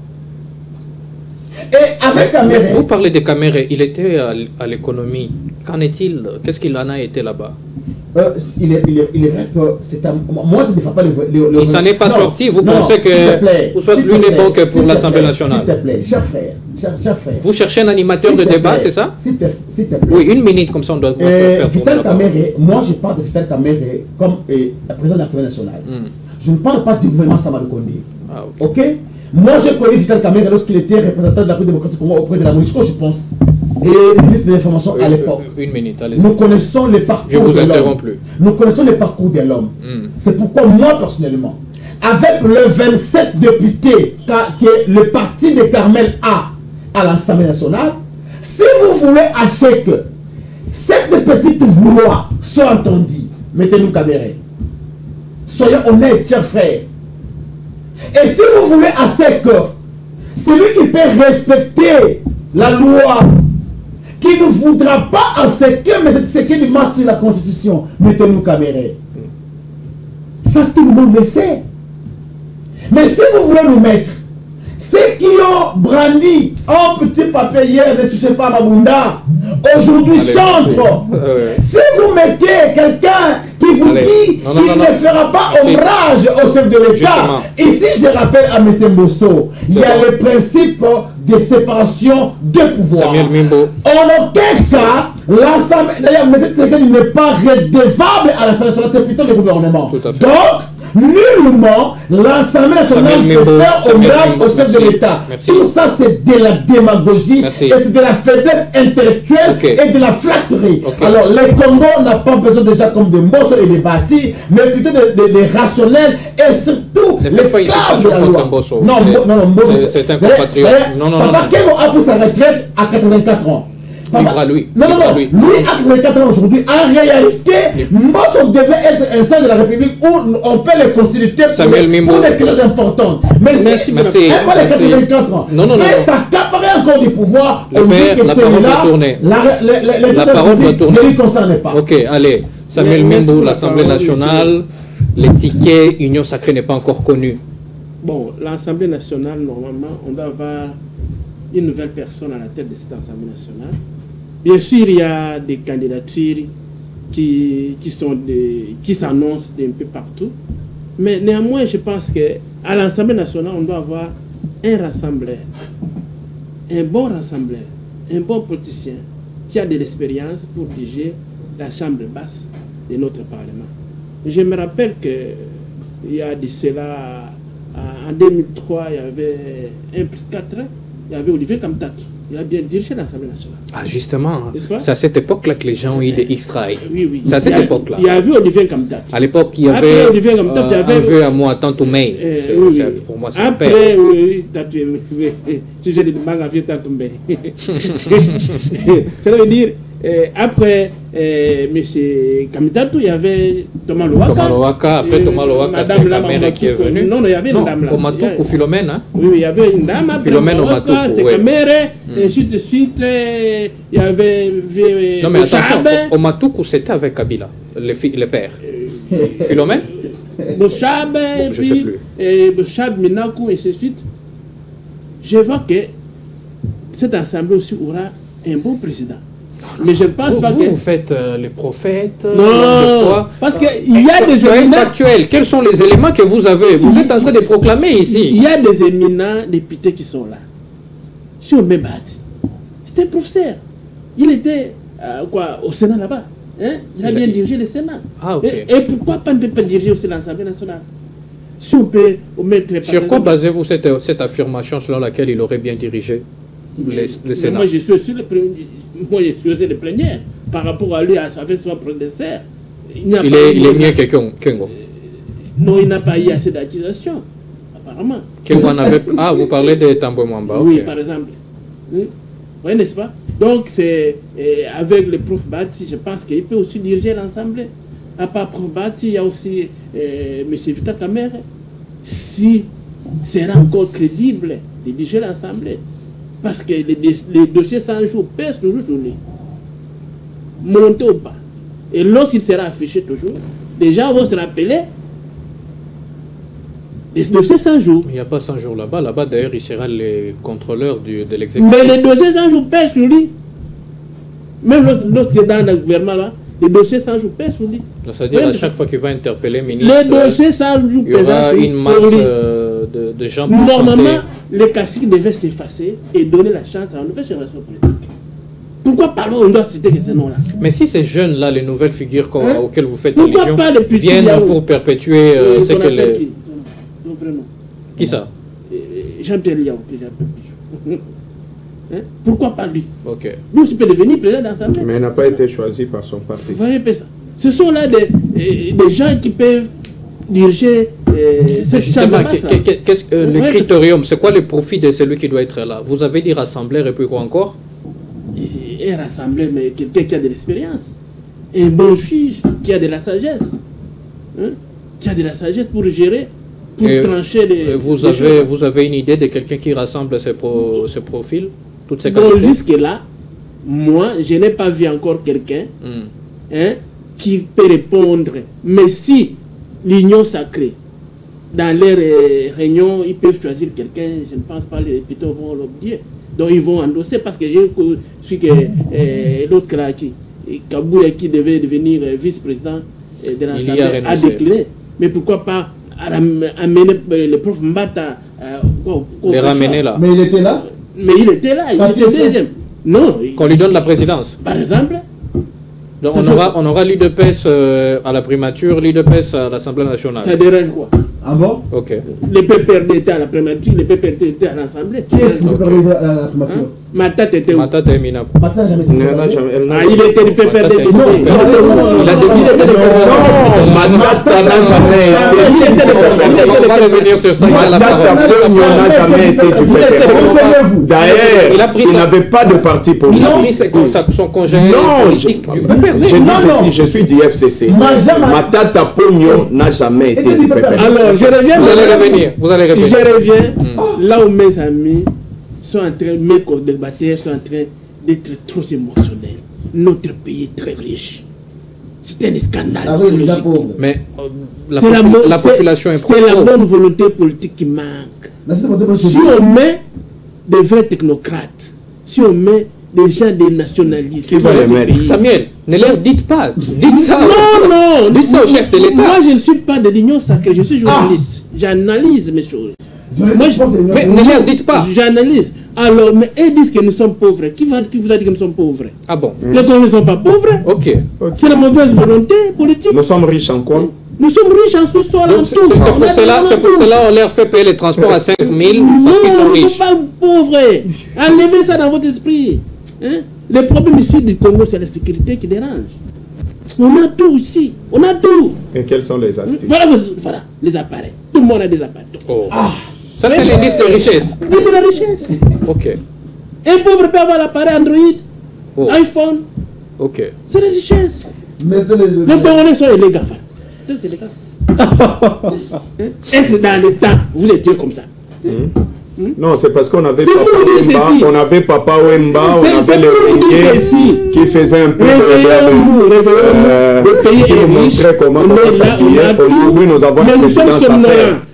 Et avec Caméré... Vous parlez de Caméré, il était à l'économie. Qu'en est-il? Qu'est-ce qu'il en a été là-bas? Il est vrai que c'est moi je ne défends pas le il s'en est pas sorti. Vous pensez que vous soyez l'une des banques pour l'Assemblée nationale? S'il te plaît, cher frère. Vous cherchez un animateur de débat, c'est ça? S'il te plaît. Oui, 1 minute, comme ça on doit faire Vital Caméré, moi je parle de Vital Caméré comme président de l'Assemblée nationale. Je ne parle pas du gouvernement Samara Condé. Ok? Moi je connais Vital Caméré lorsqu'il était représentant de la République démocratique du Congo auprès de la MONUSCO, je pense. Et ministre de l'Information à l'époque. 1 minute, allez-y. Nous connaissons les parcours de l'homme. Je vous interromps plus. Nous connaissons les parcours de l'homme. C'est pourquoi moi, personnellement, avec le 27 députés que le parti de Carmel a à l'Assemblée nationale, si vous voulez à ce que cette petite voix soit entendue, mettez-nous Caméré. Soyons honnêtes, chers frères. Et si vous voulez à ce que celui qui peut respecter la loi, qui ne voudra pas en ce que, mais c'est ce qui marche sur la Constitution, mettez-nous Caméré. Ça, tout le monde le sait. Mais si vous voulez nous mettre, ceux qui ont brandi un petit papier hier, ne touchez pas à Mabunda, aujourd'hui chantre. Si vous mettez quelqu'un qui vous dit qu'il ne fera pas ombrage au chef de l'État, ici je rappelle à M. Mbosso, il y a le principe de séparation de pouvoir. En aucun cas, l'Assemblée, d'ailleurs, M. Tshisekedi n'est pas redevable à l'Assemblée nationale, c'est plutôt le gouvernement. Donc, nullement, l'Assemblée nationale peut faire ombrage au chef de l'État. Tout ça, c'est de la démagogie, et c'est de la faiblesse intellectuelle et de la flatterie. Alors, le Congo n'a pas besoin déjà comme de Mbosso et des bâtis, mais plutôt des rationnels et surtout les esclaves de la loi. Non, Mbosso. C'est un compatriote. Papa Kemo a pris sa retraite à 84 ans. Lui. Non, lui a 84 ans aujourd'hui. En réalité, Mbosso devait être un sein de la République où on peut les considérer pour des choses importantes. Mais si elle pas les 84 ans, fait s'accaparer encore du pouvoir, on dit que celui-là, la parole doit tourner. Ne lui concerne pas. Ok, allez. Samuel Mimbo, l'Assemblée nationale, les tickets, Union sacrée n'est pas encore connue. Bon, l'Assemblée nationale, normalement, on doit avoir une nouvelle personne à la tête de cette Assemblée nationale. Bien sûr, il y a des candidatures qui s'annoncent d'un peu partout. Mais néanmoins, je pense qu'à l'Assemblée nationale, on doit avoir un rassembleur, un bon rassembleur, un bon politicien qui a de l'expérience pour diriger la chambre basse de notre Parlement. Je me rappelle qu'il y a de cela, en 2003, il y avait 1+4, il y avait Olivier Kamtatou. Il a bien dirigé l'Assemblée nationale. Ah, justement, c'est à cette époque-là que les gens ont eu des X-Ray. Oui. C'est à cette époque-là. Il y avait Olivier Kamtatou. À l'époque, il y avait un vœu à moi, Tantôt May. Pour moi, c'est un père. Après, oui, tu j'ai des mangas à Tantôt May. Ça veut dire, après M. Kamtatou, il y avait Thomas Lowaka. Après Thomas Lowaka, c'est Caméré qui est venu. Non, il y avait une dame là. Omatoukou, Philomène. Hein? Oui, il y avait une dame. Philomène Omatoukou, c'est Caméré. Et suite de suite, il y avait... Non, mais attention, Omatoukou, c'était avec Kabila, le père. Philomène Bochab, je ne sais plus. Bochab, Minakou, et ainsi de suite. je vois que cette assemblée aussi aura un bon président. Mais je ne pense pas que... Vous faites les prophètes, non, parce qu'il y a des éminents... factuels. Quels sont les éléments que vous avez? Vous êtes en train de proclamer ici. Il y a des éminents députés qui sont là. Si on met Bahati, c'était un professeur. Il était au Sénat là-bas. Hein? Il a bien dirigé le Sénat. Ah, ok. Et pourquoi pas ne peut pas diriger aussi l'Assemblée nationale? Si on peut mettre... Sur quoi basez-vous cette affirmation selon laquelle il aurait bien dirigé le Sénat? Moi, je suis aussi le premier par rapport à lui, avec son prédécesseur. Il est mieux que Kengo. Non, il n'a pas eu assez d'accusations, apparemment. Kengo en avait... Ah, vous parlez de Tambwe Mwamba. Oui, par exemple. Oui, n'est-ce pas? Donc, c'est avec le prof Bahati, je pense qu'il peut aussi diriger l'Assemblée. À part prof Bahati, il y a aussi M. Vita Kamere. Si sera encore crédible de diriger l'Assemblée. Parce que les dossiers 100 jours pèsent toujours sur lui. Monter au bas. Et lorsqu'il sera affiché toujours, les gens vont se rappeler les dossiers 100 jours. Il n'y a pas 100 jours là-bas. Là-bas, d'ailleurs, il sera le contrôleur de l'exécutif. Mais les dossiers 100 jours pèsent sur lui. Même lorsqu'il est dans le gouvernement, là, les dossiers 100 jours pèsent sur lui. C'est-à-dire, à chaque fois qu'il va interpeller le ministre, les dossiers 100 jours il y aura une masse de gens pour normalement, les classiques devaient s'effacer et donner la chance à la nouvelle génération politique. Pourquoi parler, on doit citer que ces noms-là? Mais si ces jeunes-là, les nouvelles figures auxquelles vous faites pourquoi allusion, pas les viennent pour perpétuer ce que les... Son vrai nom. Qui ça? Jean-Pierre Liao, que j'appelle Pichou. Pourquoi pas lui? Ok. Lui aussi peut devenir président de l'Assemblée. Mais il n'a pas été choisi par son parti. Vous voyez ça? Ce sont là des gens qui peuvent diriger cette justement, chambre. Le critérium, c'est quoi le profit de celui qui doit être là? Vous avez dit rassembler et puis quoi encore? Et rassembler, mais quelqu'un qui a de l'expérience. Un bon juge qui a de la sagesse. Qui a de la sagesse pour gérer, pour trancher les... Vous avez une idée de quelqu'un qui rassemble ces profils, toutes ces bon, qualités? jusque-là, moi, je n'ai pas vu encore quelqu'un qui peut répondre. Mais si l'union sacrée, dans leurs réunions, ils peuvent choisir quelqu'un, je ne pense pas les députés vont l'oublier. Donc ils vont endosser parce que j'ai su que l'autre là, Kabouya, qui devait devenir vice-président de l'Assemblée, a décliné. Mais pourquoi pas amener le prof Mbata les ramener là? Mais il était là? Mais il était là, il était deuxième. Non. Qu'on lui donne la présidence? Par exemple. Donc on aura l'UDPS à la primature, l'UDPS à l'Assemblée nationale. Ça dérange quoi? Ah bon? Ok. Les PPRD étaient à la primature, les PPRD étaient à l'Assemblée. Qui est-ce qui peut parler à la primature? Matat était où? Matat et Mina. Matat n'a jamais été il était du PPRD. Il a démissionné. Non, Matat n'a jamais été. On va revenir sur ça. Matat n'a jamais été du PPRD. D'ailleurs, il n'avait pas de parti politique. Il a pris son congé politique du PPRD. Je dis ceci, je suis du FCC. Matat Pogno n'a jamais été du PPRD. Alors, je reviens. Vous allez revenir. Je reviens là où mes amis sont en train, mes co-débatteurs sont en train d'être trop émotionnels. Notre pays est très riche. C'est un scandale. Ah oui, déjà pauvre. Mais la population est pauvre. C'est la bonne volonté politique qui manque. Si on met des vrais technocrates, si on met des gens des nationalistes, qui va les mettre? Samuel, ne leur dites pas. Dites ça. Non. Dites ça au chef de l'État. Moi, je ne suis pas de l'Union sacrée. Je suis journaliste. J'analyse mes choses. Mais ne leur dites pas. J'analyse. Alors, mais ils disent que nous sommes pauvres. Qui vous a dit que nous sommes pauvres? Ah bon? Les Congolais ne sont pas pauvres. Ok. C'est la mauvaise volonté politique. Nous sommes riches en quoi? Nous sommes riches en sous-sol, en tout. C'est pour cela on leur fait payer les transports à 5 000 parce qu'ils sont Non, nous ne riches. sommes pas pauvres. Enlevez ça dans votre esprit. Le problème ici du Congo, c'est la sécurité qui dérange. On a tout ici. On a tout. Et quelles sont les astuces? Voilà, les appareils. Tout le monde a des appareils. Oh. Ça, c'est l'indice de richesse. C'est la richesse. Ok. Un pauvre peut avoir l'appareil Android, iPhone. Ok. C'est la richesse. Mais les Congolais sont illégaux. C'est illégal. Et c'est dans le temps, vous étiez comme ça. Non, c'est parce qu'on avait Papa Wemba, on avait le Ringuet qui faisait un peu le pays qui nous montrait comment on s'habillait. Aujourd'hui, nous avons un président sapeur.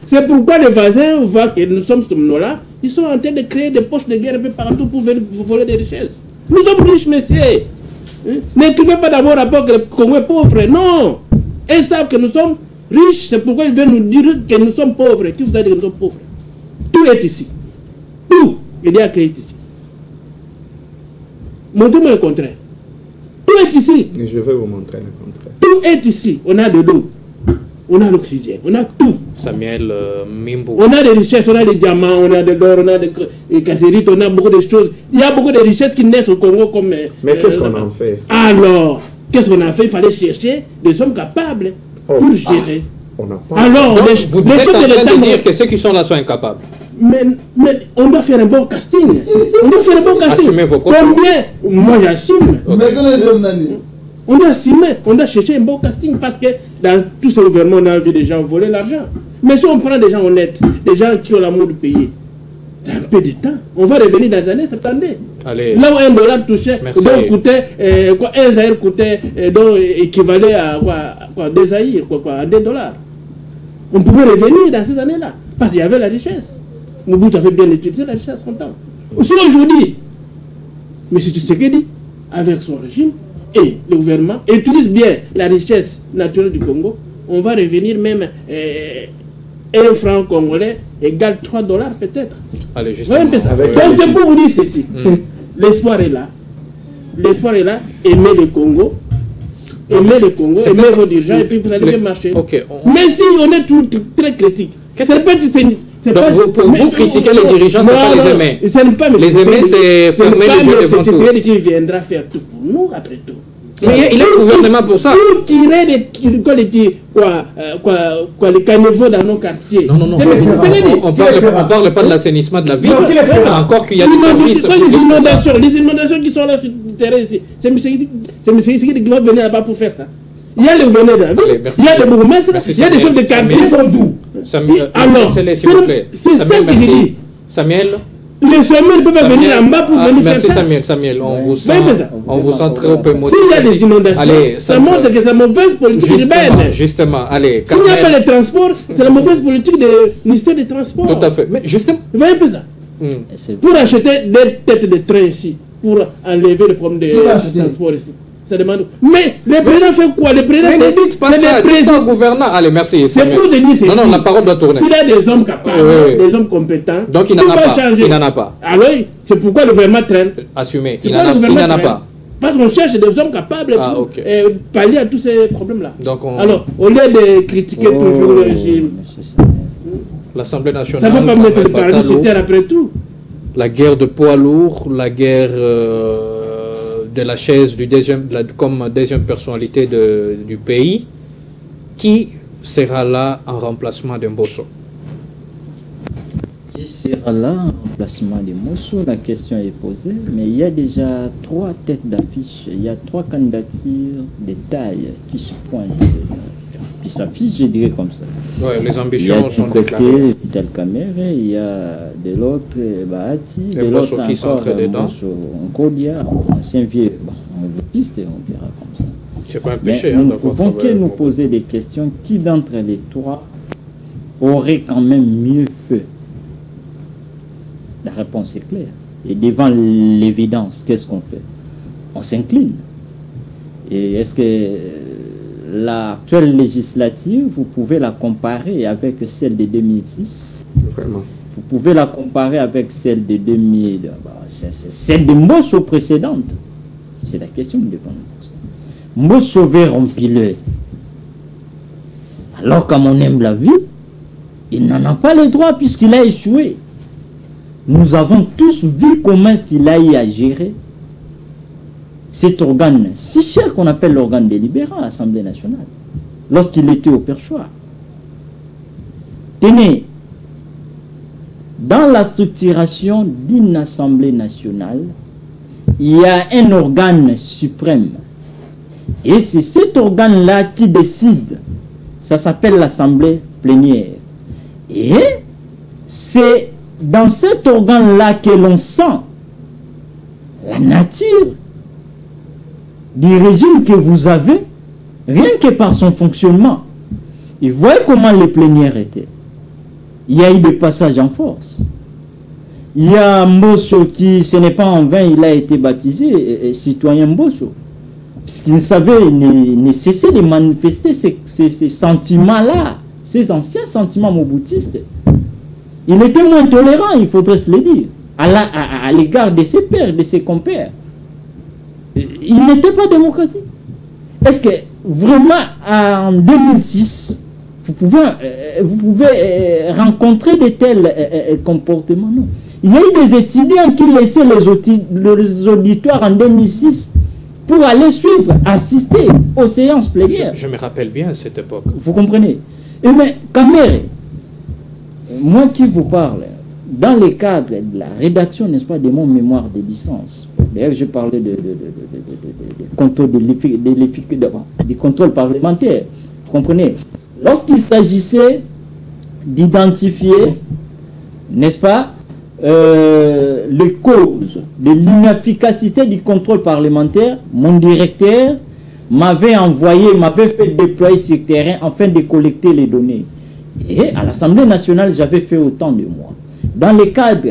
C'est pourquoi les voisins voient que nous sommes là, ils sont en train de créer des poches de guerre un peu partout pour venir voler des richesses. Nous sommes riches, messieurs. N'écrivez pas d'abord rapport que le Congo est pauvre. Non. Ils savent que nous sommes riches, c'est pourquoi ils veulent nous dire que nous sommes pauvres. Qui vous a dit que nous sommes pauvres? Tout est ici. Tout est déjà créé ici. Montrez-moi le contraire. Tout est ici. Je vais vous montrer le contraire. Tout est ici. On a de l'eau. On a l'oxygène. On a tout. Samuel Mimbo. On a des richesses. On a des diamants. On a de l'or. On a des casserites. On a beaucoup de choses. Il y a beaucoup de richesses qui naissent au Congo comme... Mais qu'est-ce qu'on en fait? Alors, qu'est-ce qu'on a fait? Il fallait chercher des hommes capables pour gérer. On n'a pas... Alors, Donc, les vous êtes chefs en de train l'État... de dire que ceux qui sont là sont incapables. Mais on doit faire un bon casting. On doit faire un bon casting. Assumez vos comptes. Combien? Moi, j'assume. Maintenant, les journalistes. On doit assumer. On doit chercher un bon casting parce que dans tout ce gouvernement, on a vu des gens voler l'argent. Mais si on prend des gens honnêtes, des gens qui ont l'amour du pays, dans un peu de temps, on va revenir dans les années 70. Allez. Là où $1 touchait, donc coûtait, un zaïre coûtait, donc équivalait à quoi, 2 zaïres, à $2. On pouvait revenir dans ces années-là, parce qu'il y avait la richesse. Mobutu avait bien utilisé la richesse son temps. Aussi aujourd'hui, M. Tshisekedi, avec son régime et le gouvernement, utilise bien la richesse naturelle du Congo. On va revenir même 1 franc congolais égale $3 peut-être. Allez, justement. Donc c'est pour vous dire ceci. L'espoir est là. L'espoir est là. Aimez le Congo. Aimez le Congo. Aimez vos dirigeants et puis vous allez bien marcher. Okay, mais si on est tout, très critique, donc pour vous critiquer les dirigeants, c'est pas les aimer. Les aimer, c'est fermer les yeux devant tout. C'est qui viendra faire tout pour nous après tout. Mais il y a le gouvernement pour ça. Pour tirer les caniveaux dans nos quartiers. Non. On parle pas de l'assainissement de la ville. Encore qu'il y a des services. Les inondations qui sont là sur le terrain ici. C'est M. qui va venir là-bas pour faire ça. Il y a le gouverneur de la ville, il y a des bourgmestres, il y a des chefs de quartier qui sont doux. Alors, c'est ça que je dis. Samuel. Les sommets ne peuvent pas venir en bas pour venir faire ça. Merci Samuel, on vous sent trop peu motivé. S'il y a des inondations, ça montre que c'est la mauvaise politique urbaine. Justement, allez. S'il n'y a pas les transports, c'est la mauvaise politique du ministère des Transports. Tout à fait. Mais justement. Vous voyez un peu ça. Pour acheter des têtes de train ici, pour enlever le problème des transports ici. Ça demande. Mais le président fait quoi? Le président, c'est des présidents gouvernants. Allez, merci. C'est pour te dire ceci. Non, la parole doit tourner. S'il y a des hommes capables, des hommes compétents, donc il n'en a pas. Il n'en a pas. Alors, c'est pourquoi le gouvernement traîne. Assumé. Il n'en a pas. Parce qu'on cherche des hommes capables pour pallier à tous ces problèmes-là. Alors, au lieu de critiquer toujours le régime, l'Assemblée nationale. Ça ne peut pas mettre le paradis sur terre après tout. La guerre de poids lourds, la guerre de la chaise comme deuxième personnalité du pays, qui sera là en remplacement de Mbosso? Qui sera là en remplacement de Mbosso? La question est posée, mais il y a déjà 3 têtes d'affiche, il y a 3 candidatures de taille qui se pointent, qui s'affichent, je dirais comme ça. Ouais, les ambitions sont déclarées. Il y a du côté Vital Kamerhe, il y a de l'autre Bahati, de l'autre qui s'entre dedans. Nkodia, ancien vieux, on baptiste, on dira comme ça. C'est pas un péché. Nous ne pouvons que nous poser des questions. Qui d'entre les 3 aurait quand même mieux fait? La réponse est claire. Et devant l'évidence, qu'est-ce qu'on fait? On s'incline. Et est-ce que l'actuelle législative, vous pouvez la comparer avec celle de 2006? Vraiment. Vous pouvez la comparer avec celle de 2000, celle de Mbosso précédente. C'est la question que nous devons nous poser. Mbosso veut remplir. Alors, comme on aime la vie, il n'en a pas le droit puisqu'il a échoué. Nous avons tous vu comment est-ce qu'il a eu à gérer cet organe si cher qu'on appelle l'organe délibérant à l'Assemblée nationale, lorsqu'il était au perchoir. Tenez, dans la structuration d'une Assemblée nationale, il y a un organe suprême. Et c'est cet organe-là qui décide. Ça s'appelle l'Assemblée plénière. Et c'est dans cet organe-là que l'on sent la nature du régime que vous avez, rien que par son fonctionnement. Et voyez comment les plénières étaient. il y a eu des passages en force. Il y a Mbosso qui, ce n'est pas en vain, il a été baptisé citoyen Mbosso. Puisqu'il savait ne cesser de manifester ces sentiments-là, ces anciens sentiments moboutistes. Il était moins tolérant, il faudrait se le dire, à l'égard de ses pairs, de ses compères. Il n'était pas démocratique. Est-ce que vraiment en 2006, vous pouvez rencontrer de tels comportements? Non. Il y a eu des étudiants qui laissaient les auditoires en 2006 pour aller suivre, assister aux séances plénières. Je me rappelle bien à cette époque. Vous comprenez? Et mais Kamere, moi qui vous parle, dans le cadre de la rédaction, n'est-ce pas, de mon mémoire de licence, d'ailleurs je parlais de contrôle du contrôle parlementaire, vous comprenez? Lorsqu'il s'agissait d'identifier, n'est-ce pas, les causes de l'inefficacité du contrôle parlementaire, mon directeur m'avait fait déployer sur le terrain afin de collecter les données. Et à l'Assemblée nationale, j'avais fait autant de moi. Dans le cadre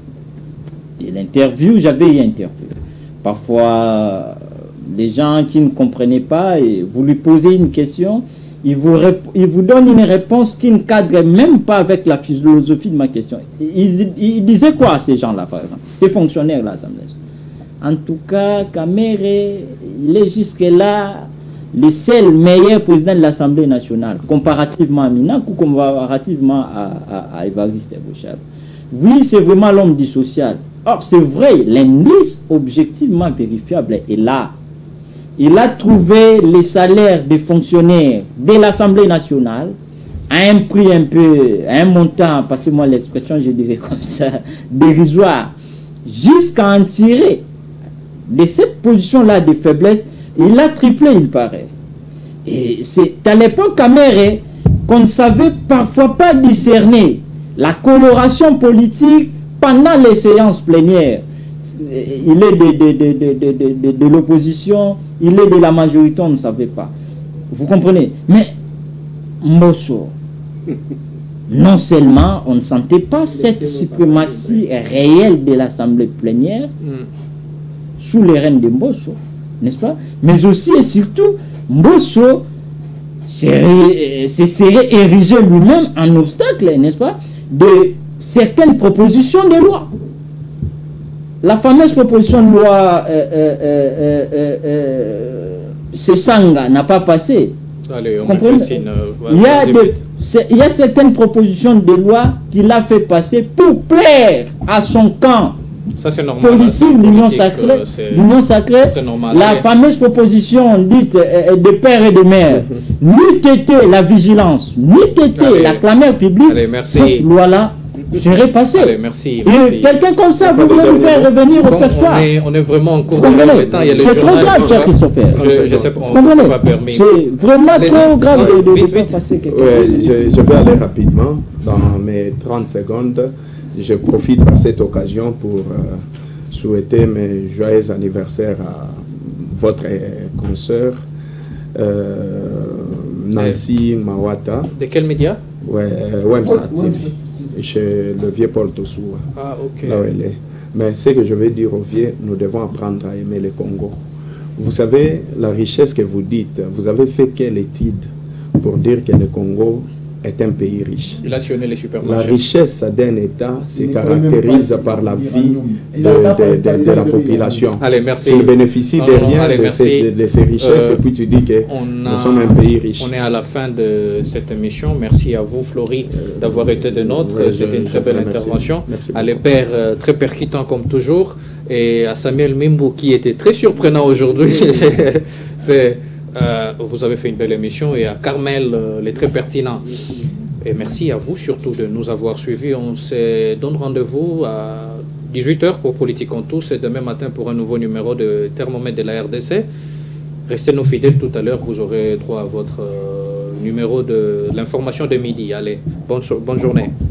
de l'interview, j'avais interviewé. Parfois, des gens qui ne comprenaient pas, et vous lui posez une question, il vous donne une réponse qui ne cadre même pas avec la philosophie de ma question. Il disait quoi à ces gens-là, par exemple, ces fonctionnaires de l'Assemblée? En tout cas, Kamere, il est jusque-là le seul meilleur président de l'Assemblée nationale, comparativement à Minakou, comparativement à Évariste Bochab. Oui, c'est vraiment l'homme du social. Or, c'est vrai, l'indice objectivement vérifiable est là. Il a trouvé les salaires des fonctionnaires de l'Assemblée nationale à un prix à un montant, passez-moi l'expression, je dirais comme ça, dérisoire, jusqu'à en tirer de cette position-là de faiblesse. Il a triplé, il paraît. Et c'est à l'époque Kamere qu'on ne savait parfois pas discerner la coloration politique pendant les séances plénières. Il est de l'opposition, il est de la majorité, on ne savait pas. Vous comprenez? Mais Mbosso, non seulement on ne sentait pas cette suprématie réelle de l'Assemblée plénière sous les règnes de Mbosso, n'est-ce pas? Mais aussi et surtout, Mbosso se serait érigé lui-même en obstacle, n'est-ce pas, de certaines propositions de loi. La fameuse proposition de loi Sesanga n'a pas passé. Allez, vous comprenez? Il y a certaines propositions de loi qu'il a fait passer pour plaire à son camp. Ça, c'est normal. Politique, l'union sacrée, la fameuse proposition dite de père et de mère, n'eût été la vigilance, n'eût été la clameur publique, cette loi-là serait passée. Allez, merci. Et quelqu'un comme ça, vous voulez nous faire revenir au perchoir? On est vraiment en cours de temps. C'est trop grave, cher Christopher. Je sais pas, on pas permis. C'est vraiment trop grave de faire passer quelque chose. Je vais aller rapidement dans mes 30 secondes. Je profite par cette occasion pour souhaiter mes joyeux anniversaires à votre consoeur Nancy Mawata. De quel média? Wemsa TV, chez le vieux Paul Tosoua. Ah, ok. Là où elle est. Mais ce que je vais dire aux vieux, nous devons apprendre à aimer le Congo. Vous savez, la richesse que vous dites, vous avez fait quelle étude pour dire que le Congo est un pays riche? Il a sillonné les supermarchés. La richesse d'un État se caractérise par la vie de la population. Allez, merci. Tu ne bénéficies de rien de ces richesses et puis tu dis que nous sommes un pays riche. On est à la fin de cette émission. Merci à vous, Florie, d'avoir été des nôtres. C'était une très belle intervention. Merci à les pères très percutants comme toujours. Et à Samuel Mimbo qui était très surprenant aujourd'hui. Vous avez fait une belle émission, et à Carmel, les très pertinents. Et merci à vous surtout de nous avoir suivis. On se donne rendez-vous à 18h pour Politique en tous et demain matin pour un nouveau numéro de Thermomètre de la RDC. Restez nous fidèles, tout à l'heure vous aurez droit à votre numéro de l'information de midi. Allez, bonne journée.